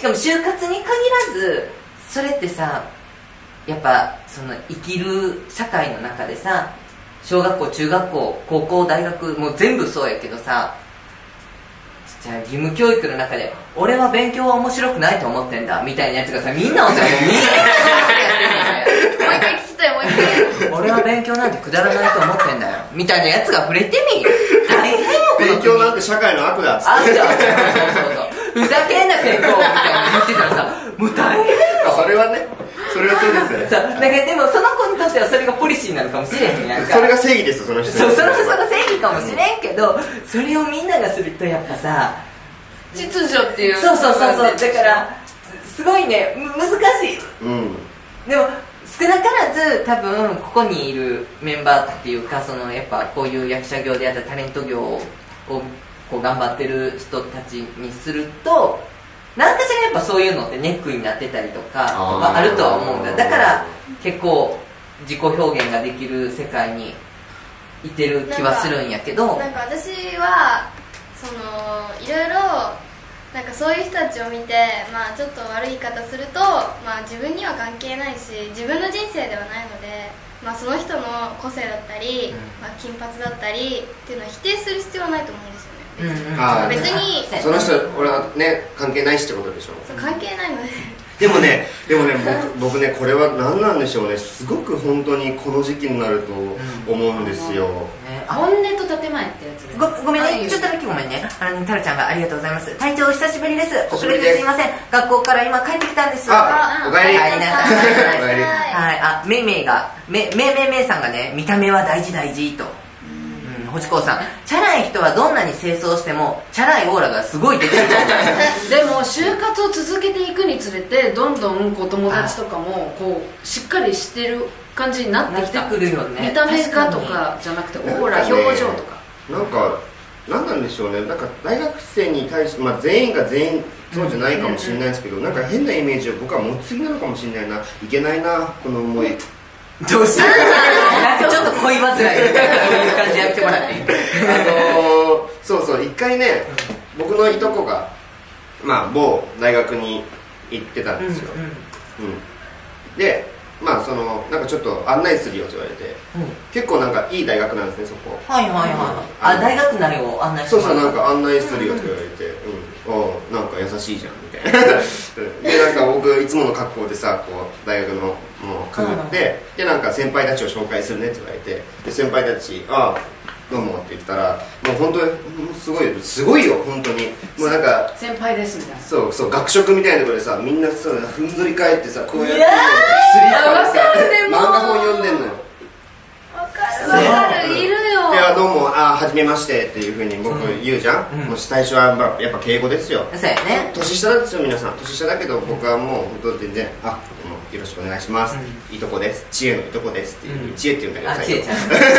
しかも就活に限らずそれってさ、やっぱその生きる社会の中でさ、小学校中学校高校大学もう全部そうやけどさ、じゃあ義務教育の中で俺は勉強は面白くないと思ってんだみたいなやつがさ、みんなおったらみんなもう一回聞きたい、もう一回俺は勉強なんてくだらないと思ってんだよみたいなやつが触れてみ、大変よこの勉強なんて社会の悪だっつって、 あんじゃん、そうそうそう、ふざけんな健康みたいな言ってたらさ、もう大変よ。 それはね、それはそうですよね。 そうだからでもその子にとってはそれがポリシーなのかもしれんやんか。 それが正義ですよ、その人。 そう、そのその正義かもしれんけど、それをみんながするとやっぱさ、 秩序っていう、 そうそうそうそう、だからすごいね、難しい、うん、でも少なからず多分ここにいるメンバーっていうか、そのやっぱこういう役者業であったりタレント業をこう頑張ってる人たちにすると、何かしらやっぱそういうのってネックになってたりとかはあるとは思うんだ。だから結構自己表現ができる世界にいてる気はするんやけど、 なんか私はそのいろいろなんかそういう人たちを見て、まあちょっと悪い言い方すると、まあ自分には関係ないし自分の人生ではないので、まあその人の個性だったり、まあ、金髪だったりっていうのは否定する必要はないと思うんですよね。 うんうん、 別にその人俺はね関係ないしってことでしょ。 そう関係ないのででもねでもね僕, 僕ねこれは何なんでしょうね、すごく本当にこの時期になると思うんですよ、うんね、本音と建前ってやつです。 ご, ごめんね、ちょっとだけごめんね、あのタルちゃんがありがとうございます。隊長お久しぶりです。遅れてすいません、学校から今帰ってきたんです。 あ、おかえり。 おかえりなさい。はい、あ、めいめいがめめいめいめいさんがね、見た目は大事大事と、星子さん、チャラい人はどんなに清掃してもチャラいオーラがすごい出てるでも就活を続けていくにつれてどんどんこう友達とかもこうしっかりしてる感じになってきた。 なってくるよね。 見た目がとかじゃなくてオーラ、表情とかなんか何なんでしょうね。なんか大学生に対して、まあ、全員が全員そうじゃないかもしれないですけど、なんか変なイメージを僕は持ちすぎなのかもしれないな。いけないなこの思い。 どうしたなんかちょっと恋煩いみたいな、そういう感じやってもらっていい？ あのー、そうそう、一回ね、僕のいとこが、まあ、某大学に行ってたんですよ、うんうん、で、まあ、そのなんかちょっと案内するよって言われて、うん、結構なんかいい大学なんですね、そこ。 はいはいはい、うん、あ、大学内を案内してもらそうそう、なんか案内するよって言われて、うん、おなんか優しいじゃんみたいなで、なんか僕いつもの格好でさ、こう大学のもうかぶって、うん、でなんか先輩たちを紹介するねって言われて、で先輩たち、ああどうもって言ったら、もう本当にすごいすごいよ本当に、もうなんか先輩ですみたいな、 そうそう、学食みたいなところでさ、みんなさふんぞり返ってさ、こうやってスリッパでさ漫画本読んでんのよ。 わかるわかる、いるよ。 ではどうも、あ、はじめましてっていうふうに僕言うじゃん、うん、もう最初はやっぱ敬語ですよ。 そうやね。 年下なんですよ皆さん、年下だけど僕はもう本当全然、あ、よろしくお願いします、うん、いとこです、知恵のいとこですっていう、うん、知恵って言うんだけど、 あ、知恵ちゃん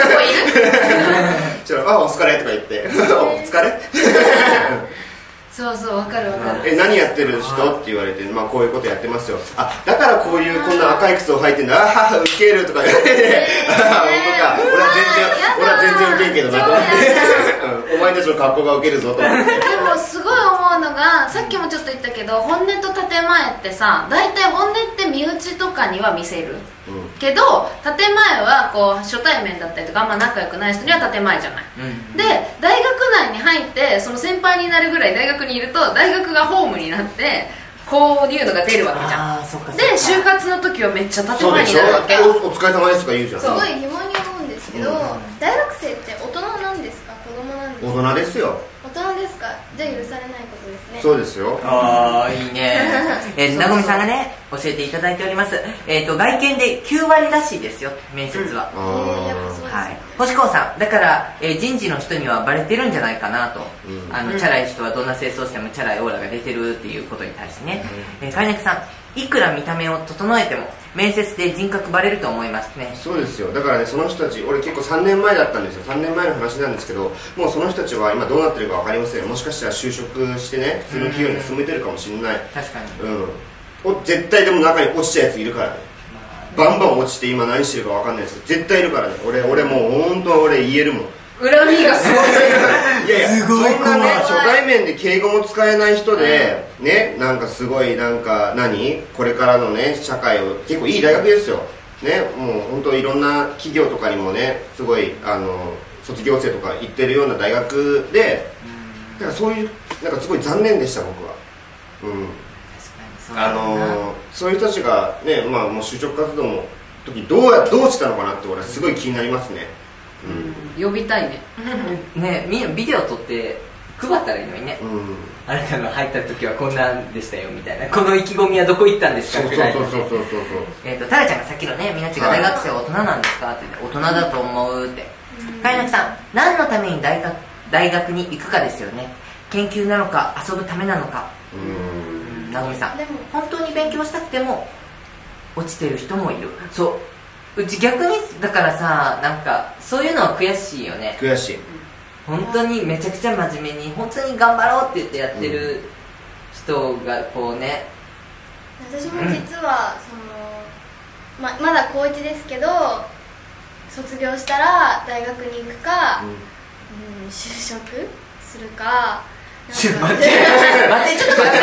ちょっと、あ、お疲れとか言ってお疲れそうそう、わかるわかる。 え、何やってる人って言われて、まあこういうことやってますよ。あ、だからこういうこんな赤い靴を履いてんだ、あはは、ウケるとか言われて、あ、本当か、俺は全然俺は全然ウケんけどなと思ってお前たちの格好がウケるぞと思って。 でもすごい思うのが、さっきもちょっと言ったけど、本音と建前ってさ、大体本音って身内とかには見せる、うん、けど建前はこう初対面だったりとかあんま仲良くない人には建前じゃない、うん、で大学内に入ってその先輩になるぐらい大学にいると、大学がホームになってこういうのが出るわけじゃん。で就活の時はめっちゃ建前になるわけ。 お, お疲れ様ですとか言うじゃん。 すごい疑問に思うんですけど、うん、大学生って大人なんですか、子供なんですか？ 大人ですよ。 大人ですか？じゃあ許されないことですね。 そうですよ。 ああ、いいね。えー、なごみさんがね教えていただいております。えっ、ー、と外見できゅうわりらしいですよ、面接は。 うん、えー、やっぱそうです。 はい。星子さん、だから、えー、人事の人にはバレてるんじゃないかなと。うん、あのチャラい人はどんな清掃してもチャラいオーラが出てるっていうことに対してね。うん、えー、かいなくさん、いくら見た目を整えても面接で人格バレると思いますね。 そうですよ。だからね、その人たち、俺結構さんねんまえだったんですよ。さんねんまえの話なんですけど、もうその人たちは今どうなってるか分かりません。もしかしたら就職してね、普通の企業に勤めてるかもしれない。 確かに。 うん。お絶対でも中に落ちたやついるからね。バンバン落ちて今何してるか分かんないですけど、絶対いるからね。俺、俺もう本当俺言えるもん。 恨みがすごいいやいや、すごいそんなね、初対面で敬語も使えない人で、うん、ね、なんかすごいなんか何これからのね社会を、結構いい大学ですよね、もう本当いろんな企業とかにもねすごいあの卒業生とか行ってるような大学で、だからそういうなんかすごい残念でした僕は。うん、確かにそうあのそういう人たちがね、まあもう就職活動の時どうやどうしたのかなって俺はすごい気になりますね。 うん、呼びたいねね、みんなビデオ撮って配ったらいいのにね、うん、あなたが入った時はこんなんでしたよみたいな、この意気込みはどこ行ったんですかぐらいのね。えっとタラちゃんがさっきのね、みなっちが大学生は大人なんですかって言って、大人だと思うって。かいなくさん、何のために大学大学に行くかですよね。研究なのか遊ぶためなのか。うん、なごみさん、でも本当に勉強したくても落ちてる人もいる。そう、うち逆にだからさ、なんかそういうのは悔しいよね。 悔しい。 本当にめちゃくちゃ真面目に本当に頑張ろうって言ってやってる人がこうね、 うん、私も実はその、ま, まだ高いちですけど、卒業したら大学に行くか、うんうん、就職するか。 待って待って、ちょっと待って、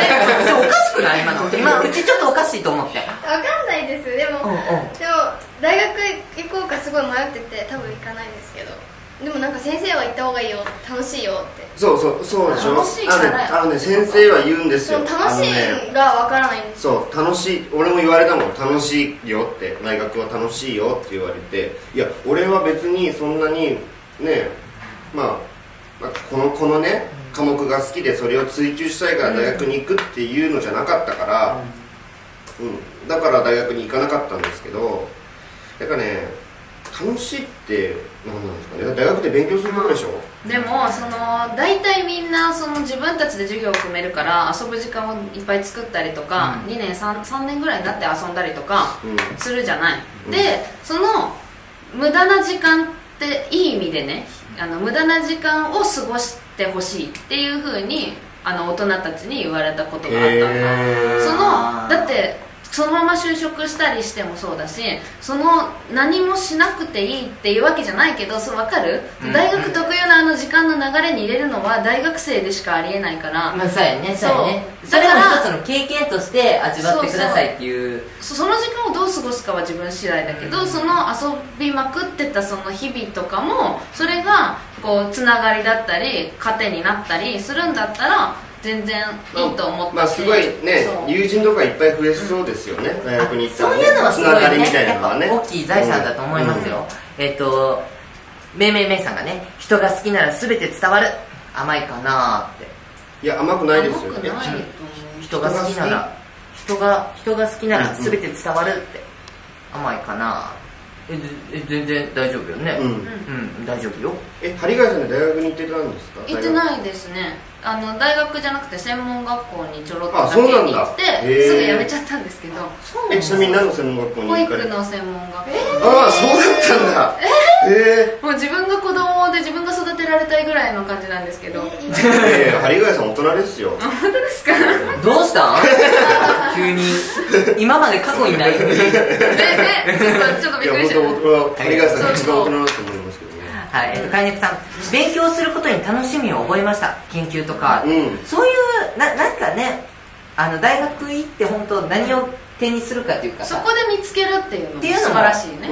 おかしくない？今の今うちちょっとおかしいと思って。 分かんないです。でも、うんうん、でも大学行こうかすごい迷ってて、多分行かないんですけど、でもなんか先生は行った方がいいよ、楽しいよって。 そうそうそうでしょ。 楽しいからあのね、あのね、先生は言うんですよ。 楽しいが分からないんですよ。そう、楽しい、俺も言われたもん、楽しいよって、大学は楽しいよって言われて、いや俺は別にそんなにね、まあ、まあ、このこのね科目が好きでそれを追求したいから大学に行くっていうのじゃなかったから、うん、だから大学に行かなかったんですけど、だからね、楽しいって何なんですかね。大学で勉強することでしょ。 でもその大体みんなその自分たちで授業を組めるから遊ぶ時間をいっぱい作ったりとか、うん、にねん 3, 3年ぐらいになって遊んだりとかするじゃない、うん、でその無駄な時間っていい意味でね、あの無駄な時間を過ごしてほしいっていう風にあの大人たちに言われたことがあったんだ。そのだってそのまま就職したりしてもそうだし、その何もしなくていいっていうわけじゃないけど、そう分かる、うん、大学特有のあの時間の流れに入れるのは大学生でしかありえないから、 まあそうやね、そうやね、それも一つの経験として味わってくださいっていう、 そうそう、その時間をどう過ごすかは自分次第だけど、うん、その遊びまくってたその日々とかもそれがこうつながりだったり糧になったりするんだったら全然いいと思って、 まあすごいね、友人とかいっぱい増えそうですよね、うん、大学に行ったら、ね、 そういうのはすごいね、 つながりみたいなのはね、 やっぱ大きい財産だと思いますよ、うん、えっ、ー、とめいめいめいさんがね、人が好きなら全て伝わる、甘いかなって。 いや甘くないですよ。 甘くない、 人が好きなら人が人が好きなら全て伝わるって、うんうん、甘いかな。え全然大丈夫よね。うん、うん、大丈夫よ。 え、針ヶ谷さんで大学に行ってたんですか？ 行ってないですね。あの大学じゃなくて専門学校にちょろっとだけに行ってすぐ辞めちゃったんですけど。 え、ちなみに何の専門学校に行かれた？ 保育の専門学校。えー、ああ、そうだったんだ。 えー、もう自分が子供で自分が育てられたいぐらいの感じなんですけど。 えー、針ヶ谷さん大人ですよ。 本当ですか？ どうしたん？急に今まで過去にないのに。 ねね、ちょっとびっくりした。 いや、本当僕は針ヶ谷さんが一番大人だと思いますけどね。 はい、えっと、かいねくさん、勉強することに楽しみを覚えました、研究とか、うん、そういうな、なんかね、あの大学行って本当何を手にするかというか、 そこで見つけるっていうのも素晴らしいね。うんうん、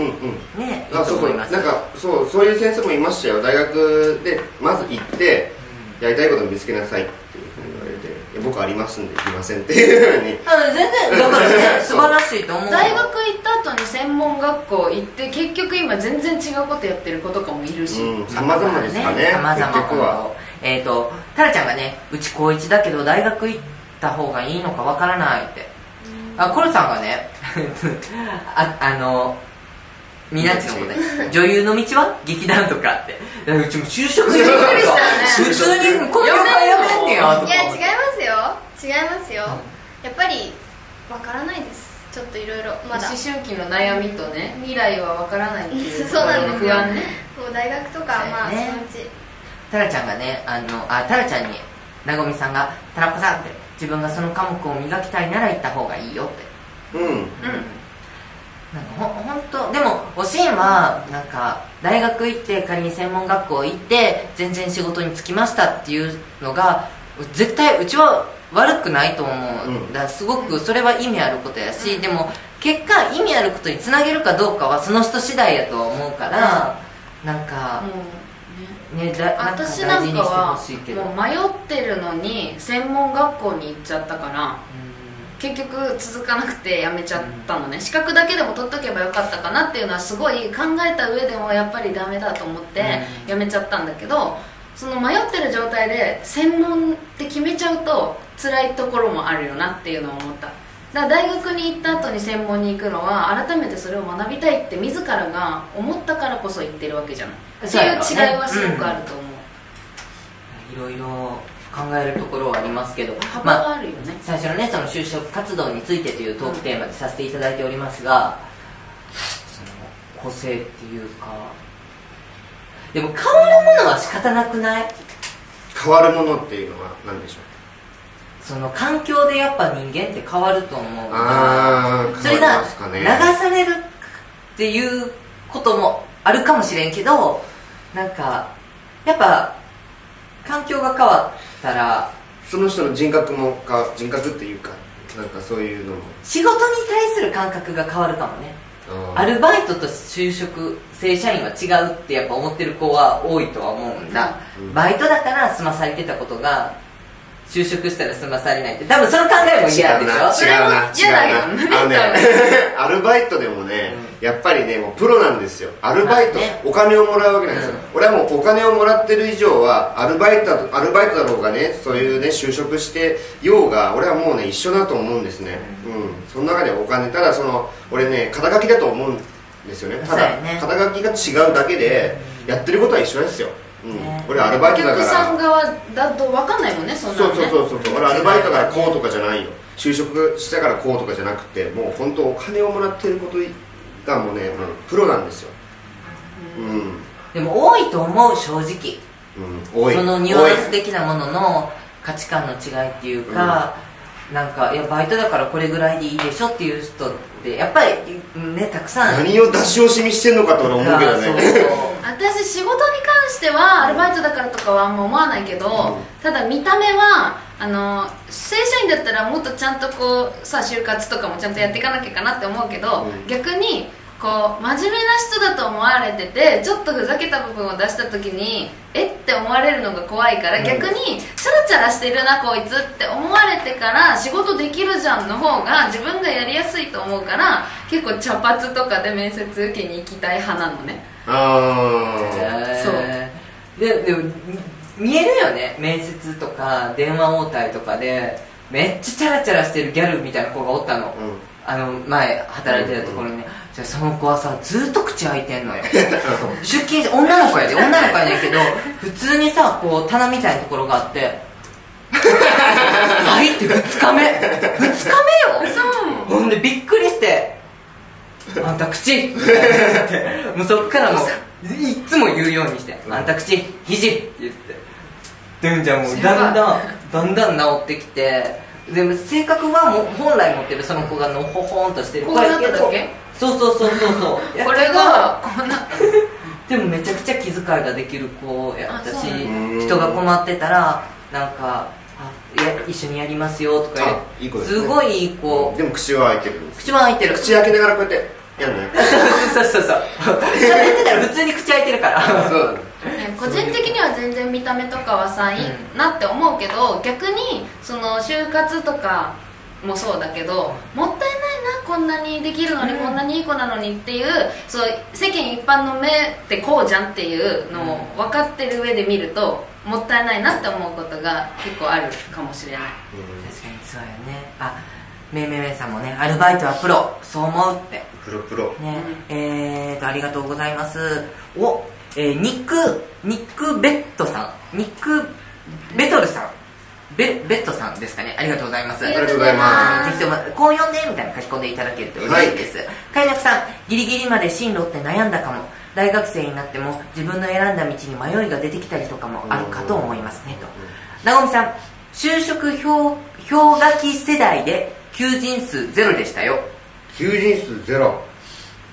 ね、 あ、そうそう、なんかそうそういう先生もいましたよ。大学でまず行ってやりたいことを見つけなさいっていうふうに言われて、いや僕ありますんで行きませんっていうふうに。 あの全然だからね素晴らしいと思う。 大学行った後に専門学校行って結局今全然違うことやってる子とかもいるし、 さまざまですかね。 さまざまは。えっとタラちゃんがね、うち高いちだけど大学行った方がいいのかわからないって。あ、コルさんがねあ, あのみなっちのことで女優の道は劇団とかって、うちも就職してるから普通にこの業界やめんねやとか。 いや違いますよ、違いますよ、やっぱりわからないです。ちょっといろいろまだ思春期の悩みとね、未来はわからないっていうそうなんです、 不安ね。 もう大学とか、まあそのうちタラちゃんがね、あのあタラちゃんになごみさんが「田中さん」って「自分がその科目を磨きたいなら行った方がいいよ」って。うん、うん、 なんかほ本当でもおしんはなんか大学行って仮に専門学校行って全然仕事に就きましたっていうのが絶対うちは悪くないと思う、うん、だからすごくそれは意味あることやし、うん、でも結果意味あることにつなげるかどうかはその人次第やとは思うから、うん、なんか、 うんね、だなんか大事にしてほしいけど、もう迷ってるのに専門学校に行っちゃったから、うん、結局続かなくてやめちゃったのね、うん、資格だけでも取っとけばよかったかなっていうのはすごい考えた上でもやっぱりダメだと思ってやめちゃったんだけど、その迷ってる状態で専門って決めちゃうと辛いところもあるよなっていうのを思った。だから大学に行った後に専門に行くのは改めてそれを学びたいって自らが思ったからこそ言ってるわけじゃない。そういう違いはすごくあると思う、 うん、いろいろ考えるところはありますけど、 幅があるよね、 まあ、最初のねその就職活動についてというトークテーマでさせていただいておりますが、その個性っていうかでも変わるものは仕方なくない？ 変わるものっていうのは何でしょう？ その環境でやっぱ人間って変わると思うから、それが流されるっていうこともあるかもしれんけど、なんかやっぱ環境が変わったらその人の人格もか人格っていうかなんかそういうのも仕事に対する感覚が変わるかもね。アルバイトと就職正社員は違うってやっぱ思ってる子は多いとは思うんだ、うん、バイトだから済まされてたことが就職したら済まされないって多分その考えも嫌でしょ。 それも嫌だよね。あのねアルバイトでもね、うん、やっぱりねもうプロなんですよ。アルバイト、ね、お金をもらうわけなんですよ、うん、俺はもうお金をもらってる以上はアルバイトだアルバイトだろうがねそういうね就職してようが俺はもうね一緒だと思うんですね、うん、うん、その中でお金ただその俺ね肩書きだと思うんですよね。ただ、ね、肩書きが違うだけでやってることは一緒ですよ。うんね、俺アルバイトだからお客さん側だと分かんないもんね。そんなのね。 そうそうそうそう俺アルバイトだからこうとかじゃないよ。就職したからこうとかじゃなくてもう本当お金をもらってることがもうね、うん、プロなんですよ、 うん、うん、でも多いと思う正直、うん、多いそのニュアンス的なものの価値観の違いっていうか、うん、なんかいやバイトだからこれぐらいでいいでしょっていう人ってやっぱりねたくさん何を出し惜しみしてんのかと俺思うけどね私仕事に関してはアルバイトだからとかはあんま思わないけど、うん、ただ見た目はあの正社員だったらもっとちゃんとこうさ就活とかもちゃんとやっていかなきゃかなって思うけど、うん、逆にこう真面目な人だと思われててちょっとふざけた部分を出した時にえって思われるのが怖いから、うん、逆にチャラチャラしてるなこいつって思われてから仕事できるじゃんの方が自分がやりやすいと思うから結構茶髪とかで面接受けに行きたい派なのね。 ああそうででも見えるよね面接とか電話応対とかでめっちゃチャラチャラしてるギャルみたいな子がおったの、うん、あの前働いてたところにね、うん、その子はさずっと口開いてんのよ出勤して女の子やで女の子やねんけど普通にさこう棚みたいなところがあって入ってふつかめふつかめよほんでびっくりしてあんた口もうそっからもういっつも言うようにしてあんた口肘って言ってでもじゃあもうだんだんだんだん治ってきてでも性格はも本来持ってるその子がのほほんとしてるこうなっただけそうそうそうそうそうこれがこうなったでもめちゃくちゃ気遣いができる子やったし人が困ってたらなんかあいや一緒にやりますよとかいい子ですね、すごいいい子、 うん、でも口は開いてる口は開いてる口開けながらこうやってやるのよそうそうそうそう喋ってたら普通に口開いてるからそうだね個人的には全然見た目とかはさいいなって思うけど逆にその就活とかもそうだけどもったいないなこんなにできるのに、うん、こんなにいい子なのにっていうそう世間一般の目ってこうじゃんっていうのを分かってる上で見るともったいないなって思うことが結構あるかもしれない、 うん、確かにそうやね。あめいめいめいさんもねアルバイトはプロそう思うってプロプロね、うん、えーとありがとうございます。おえー、ニックニックベットさんニックベトルさんベ, ベットさんですかね。ありがとうございます。 ありがとうございます。 ぜひともこう読んでみたいな書き込んでいただけると嬉しいです。かいなくさんギリギリまで進路って悩んだかも。大学生になっても自分の選んだ道に迷いが出てきたりとかもあるかと思いますねと。なごみさん就職氷氷河期世代で求人数ゼロでしたよ。 求人数ゼロ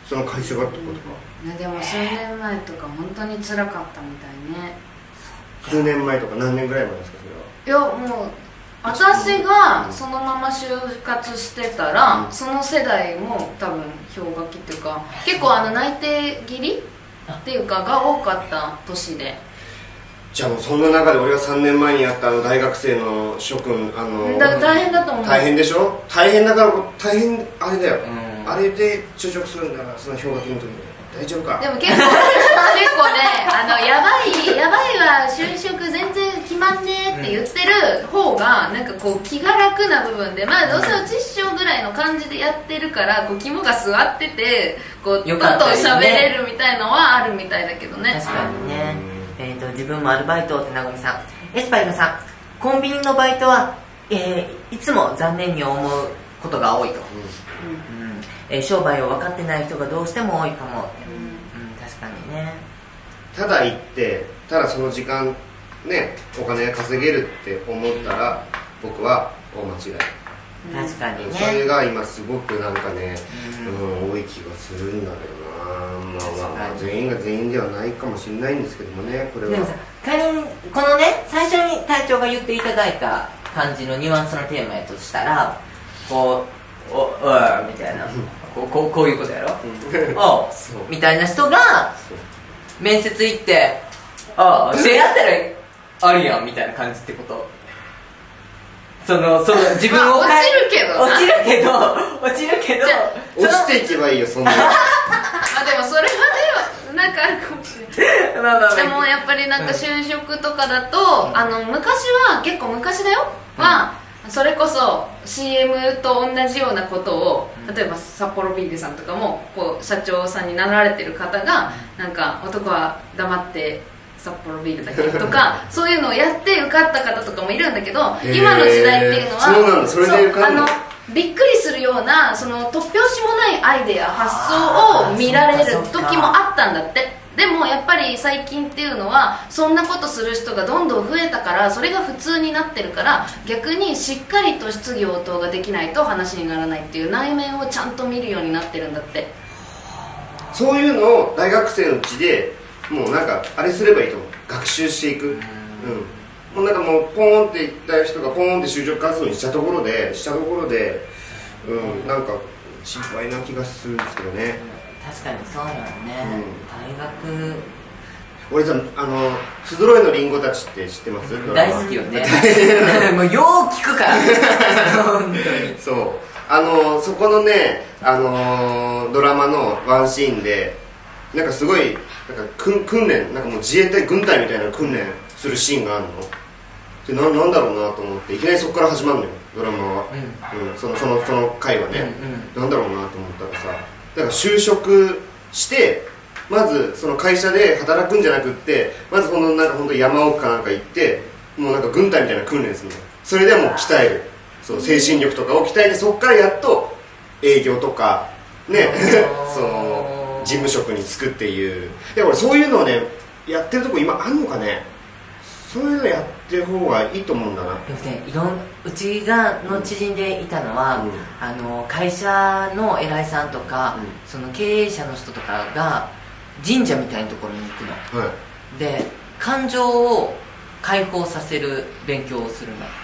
その会社がってことか、 うんね、でも数年前とか本当に辛かったみたいね。 数年前とか何年ぐらい前ですかそれは。 いやもう私がそのまま就活してたら、うん、その世代も多分氷河期っていうか結構あの内定切りっていうかが多かった年で。 じゃあもうそんな中で俺がさんねんまえにやったあの大学生の諸君あのだ大変だと思う。 大変でしょ。大変だから大変あれだよ、うん、あれで就職するんだからその氷河期の時に大丈夫か。 でも結構結構ねあのやばいやばいわ就職全然決まんねって言ってる方がなんかこう気が楽な部分で、まあどうせおちっしょぐらいの感じでやってるからこう肝が座っててこうどんどん喋れるみたいのはあるみたいだけどね。 確かにね。えーと自分もアルバイトってなごみさん、エスパイルさん、コンビニのバイトは、えー、いつも残念に思うことが多いと、うんうんえー、商売を分かってない人がどうしても多いかも、うんうん、確かにね。ただ行ってただその時間ねお金が稼げるって思ったら僕は大間違い。 確かにね。 それが今すごくなんかね、うんうん、多い気がするんだけどな。まあまあ、まあ、全員が全員ではないかもしれないんですけどもね。これはでもさ仮にこのね最初に隊長が言っていただいた感じのニュアンスのテーマやとしたらこうおおいみたいなこう、こう、こういうことやろおうみたいな人が面接行ってああでやったらあるやんみたいな感じってこと。そのその自分を、 まあ、落ちるけど落ちるけど落ちるけど落ちていけばいいよそんなまあでもそれはねなんかあるかもしれないまあまあでもやっぱりなんか就職とかだと、うん、あの昔は結構昔だよ、うん、はそれこそ シーエム と同じようなことを例えば札幌ビールさんとかもこう社長さんになられてる方がなんか男は黙って札幌ビールだけとかそういうのをやって受かった方とかもいるんだけど今の時代っていうのはそうなんだ。それで受かるの。 びっくりするようなその突拍子もないアイデア発想を見られる時もあったんだって。でもやっぱり最近っていうのはそんなことする人がどんどん増えたからそれが普通になってるから逆にしっかりと質疑応答ができないと話にならないっていう内面をちゃんと見るようになってるんだって。 そういうのを大学生のうちでもうなんかあれすればいいと思う。学習していく、うん、もうなんかもうポーンっていった人がポーンって就職活動にしたところでしたところで、うん、なんか心配な気がするんですけどね。 確かにそうなのね、うん、大学俺さあの「ふぞろいのリンゴたち」って知ってます？ 大好きよねもうよう聞くから本当にそうあのそこのねあのドラマのワンシーンでなんかすごいなんか訓訓練なんかもう自衛隊軍隊みたいな訓練するシーンがあるので な, なんだろうなと思っていきなりそこから始まるのよドラマは、うんうん、そのそのその回はね、うんうん、なんだろうなと思ったらさだから就職してまずその会社で働くんじゃなくってまずこのなんか本当山奥かなんか行ってもうなんか軍隊みたいな訓練するの。それでもう鍛えるそう精神力とかを鍛えてそこからやっと営業とかねその事務職に就くっていう。で俺そういうのをねやってるとこ今あんのかね。そういうのやってる方がいいと思うんだな。 でもねいろんうちがの知人でいたのは、うん、あの会社の偉いさんとか、うん、その経営者の人とかが神社みたいなところに行くの、はい、で感情を解放させる勉強をするの、はい、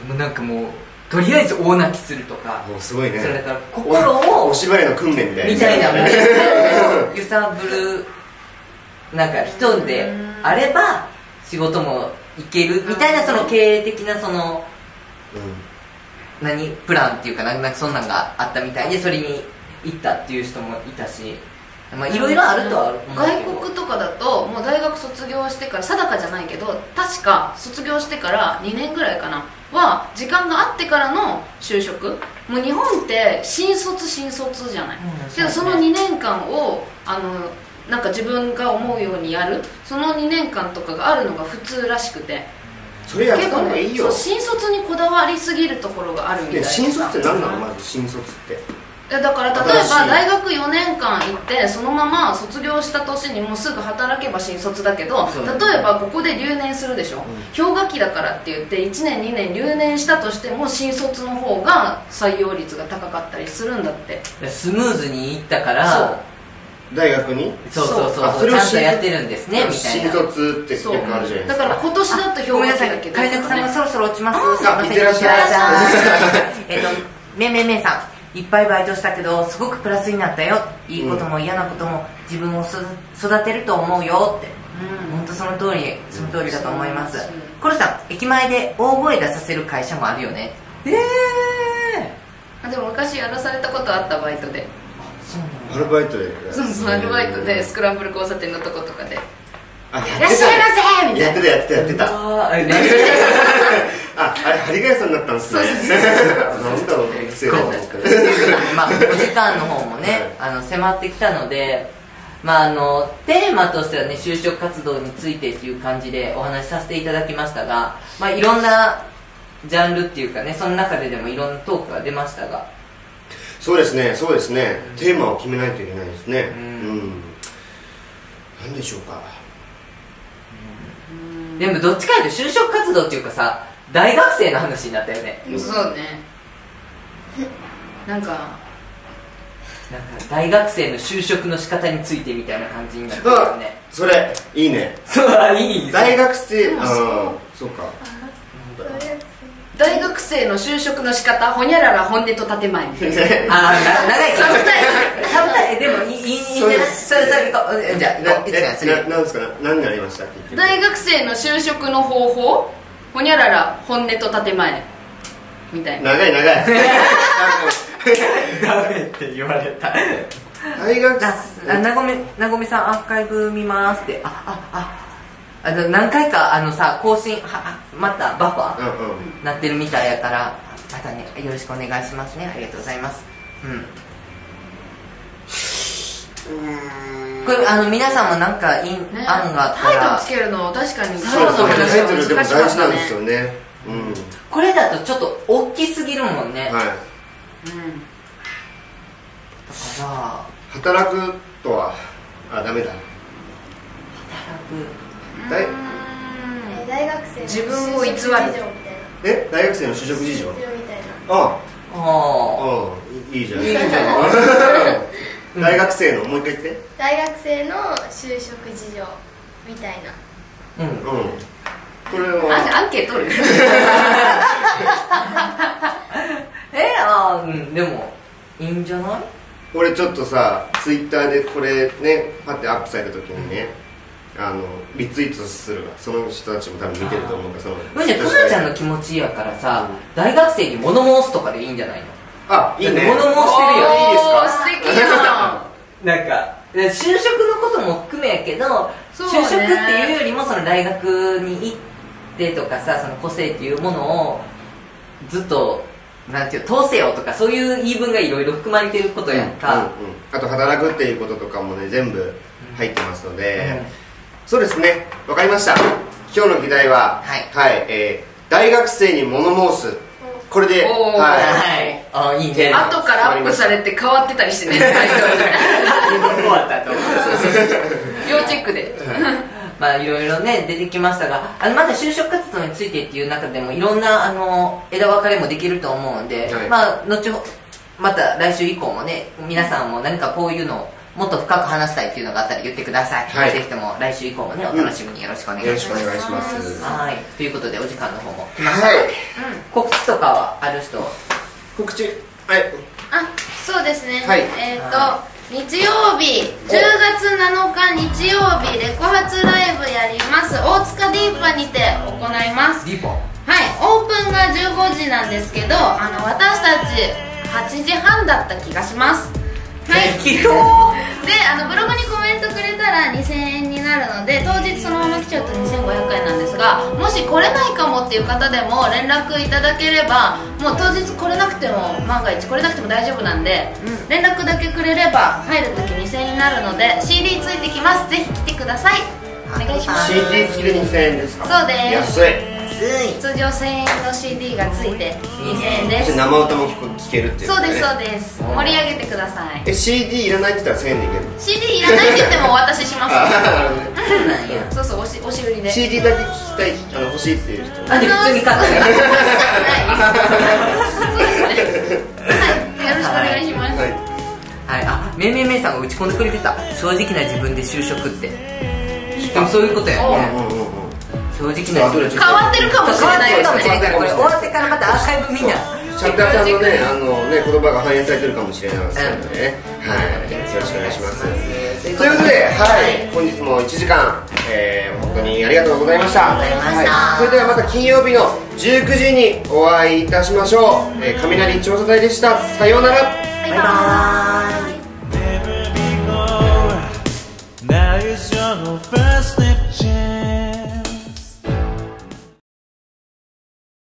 でもなんかもうとりあえず大泣きするとかもうすごいね。 それだから心をお, お芝居の訓練みたいなみたいなものを揺さぶるなんか人であれば仕事もいけるみたいなその経営的なその、うん、何プランっていうかなんかそんなんがあったみたいでそれに行ったっていう人もいたしまあいろいろあるとはある。 外国とかだともう大学卒業してから定かじゃないけど確か卒業してからにねんぐらいかなは時間があってからの就職。もう日本って新卒新卒じゃない、うん、けどそのにねんかんをあのなんか自分が思うようにやるそのにねんかんとかがあるのが普通らしくてそれやった方がいいよ。 結構ね、そう新卒にこだわりすぎるところがあるみたいな。 新卒って何なのまず新卒って。 だから例えば大学よねんかん行ってでそのまま卒業した年にもうすぐ働けば新卒だけど、例えばここで留年するでしょ、うん、氷河期だからって言っていちねんにねん留年したとしても新卒の方が採用率が高かったりするんだって。 スムーズにいったから、 そう大学にそうそうそうそう、ちゃんとやってるんですねみたいな。 新卒ってよくあるじゃないですか。 だから今年だと氷河期だけど、 開拓さんがそろそろ落ちます。 あ、いってらっしゃい。 えっとめんめんめんさん、いっぱいバイトしたけどすごくプラスになったよ、いいことも嫌なことも自分を育てると思うよって、うん、本当その通りその通りだと思います。コルさん、駅前で大声出させる会社もあるよね。ええー、でも昔やらされたことあった、バイトで。 アルバイトで。 そうそう、アルバイトでスクランブル交差点のとことかで、 あ、 いらっしゃいませみたいな。 やってたやってたやってた。あ、あれ針ヶ谷さんだったんですね。なんだろう、 まあお時間の方もね、あの迫ってきたので、まああのテーマとしてはね、就職活動についてっていう感じでお話しさせていただきましたが、まあいろんなジャンルっていうかね、その中ででもいろんなトークが出ましたが。 そうですね、そうですね、テーマを決めないといけないですね。うん、うん、何でしょうか。 でもどっちかというと就職活動っていうかさ、大学生の話になったよね。 そうね。なんかなんか大学生の就職の仕方についてみたいな感じになってるよね。 それいいね。 そういい。 大学生、ああ、そうか。 大学生の就職の仕方、ほにゃらら本音と建前みたいな。 ああ、長いかも。サブタイでもいいいいんじゃない？それそれとじゃあいつかそれなんですか、何になりました？ 大学生の就職の方法、ほにゃらら本音と建前みたいな。 長い長い。 ダメって言われた。 大学生なごめなごめさん、アーカイブ見ますって。あああ。あの何回かあのさ更新はまたバッファー、うんうん、なってるみたいやから、またねよろしくお願いしますね。ありがとうございます。うん、これあの皆さんもなんかい、ね、案があったらタイトルつけるの確かにそうそう、タイトルでも大事なんですよね。うん、 これだとちょっと大きすぎるもんね。はい、うん、だから働くとはあダメだ。 働く大, 大学生の自分を偽る。 え、大学生の就職事情みたいな。ああ、ああ、いいじゃん。いいじゃん。大学生のもう一回言って。 大学生の就職事情みたいな。うんうん。 これはアンケート取る。 え、あ、うん、でもいいんじゃない？ 俺ちょっとさ、ツイッターでこれね、パッてアップされた時にね、あのリツイートするわ。その人たちも多分見てると思うから、そのむしろくまちゃんの気持ちやからさ、うん、大学生に物申すとかでいいんじゃないの？ あ、いいね。 物申してるよ。いいですか？ 素敵やなんか就職のことも含めやけど、ね、就職っていうよりもその大学に行ってとかさ、その個性っていうものをずっとなんていう通せよとか、そういう言い分がいろいろ含まれてることやんか、うんうんうん、 あと働くっていうこととかもね全部入ってますので、うん、そうですね、わかりました。今日の議題は、はい、はい、えー、大学生に物申す。これで、はい、 はい、あ、いいね。 後からアップされて変わってたりしてね。 終わったと思う。 要チェックで。 まあいろいろね出てきましたが、あのまだ就職活動についてっていう中でもいろんなあの枝分かれもできると思うんで、はい、まあ後ほまた来週以降もね、皆さんも何かこういうのをもっと深く話したいっていうのがあったら言ってください。はい、ぜひとも来週以降もねお楽しみによろしくお願いします。 よろしくお願いします。 はい、ということでお時間の方も来ました。はい、うん、告知とかはある人？ 告知、はい、 あ、そうですね、はい、えっ、ー、と、はい、日曜日じゅうがつなのか日曜日レコ発ライブやります。大塚ディーパにて行います。 ディーパ、 はい、オープンがじゅうごじなんですけど、あの私たちはちじはんだった気がします。はい、で、あのブログにコメントくれたらにせんえんになるので、当日そのまま来ちゃうとにせんごひゃくえんなんですが、もし来れないかもっていう方でも連絡いただければ、もう当日来れなくても万が一来れなくても大丈夫なんで、うん、連絡だけくれれば入るときにせんえんになるので シーディー ついてきます。ぜひ来てください。お願いします。 シーディー 付きでにせんえんですか？ そうです。 安い。 通常せんえんの シーディー がついてにせんえんです。 生歌も聴けるっていう、 そうですそうです。盛り上げてください。 え シーディー いらないって言ったらせんえんでいける？ シーディー いらないって言ってもお渡しします。そうそう、押し押し売りでシーディー だけ聞きたい、あの欲しいっていう人、 あ、で普通に買ったらそうですね。はい、よろしくお願いします。 はい、あ、めいめいめいさんが打ち込んでくれてた。正直な自分で就職って。でもそういうことやね。正直な自分。 変わってるかもしれないですね。 これ終わってからまたアーカイブ見な。 チャンピオンさんのね、あのね、言葉が反映されてるかもしれないですのでね。はい、よろしくお願いします。ということで、はい、本日もいちじかん、えー、本当にありがとうございました。それではまた金曜日のじゅうくじにお会いいたしましょう。えー、雷調査隊でした。さようなら。 バイバーイ。 Now is your first step.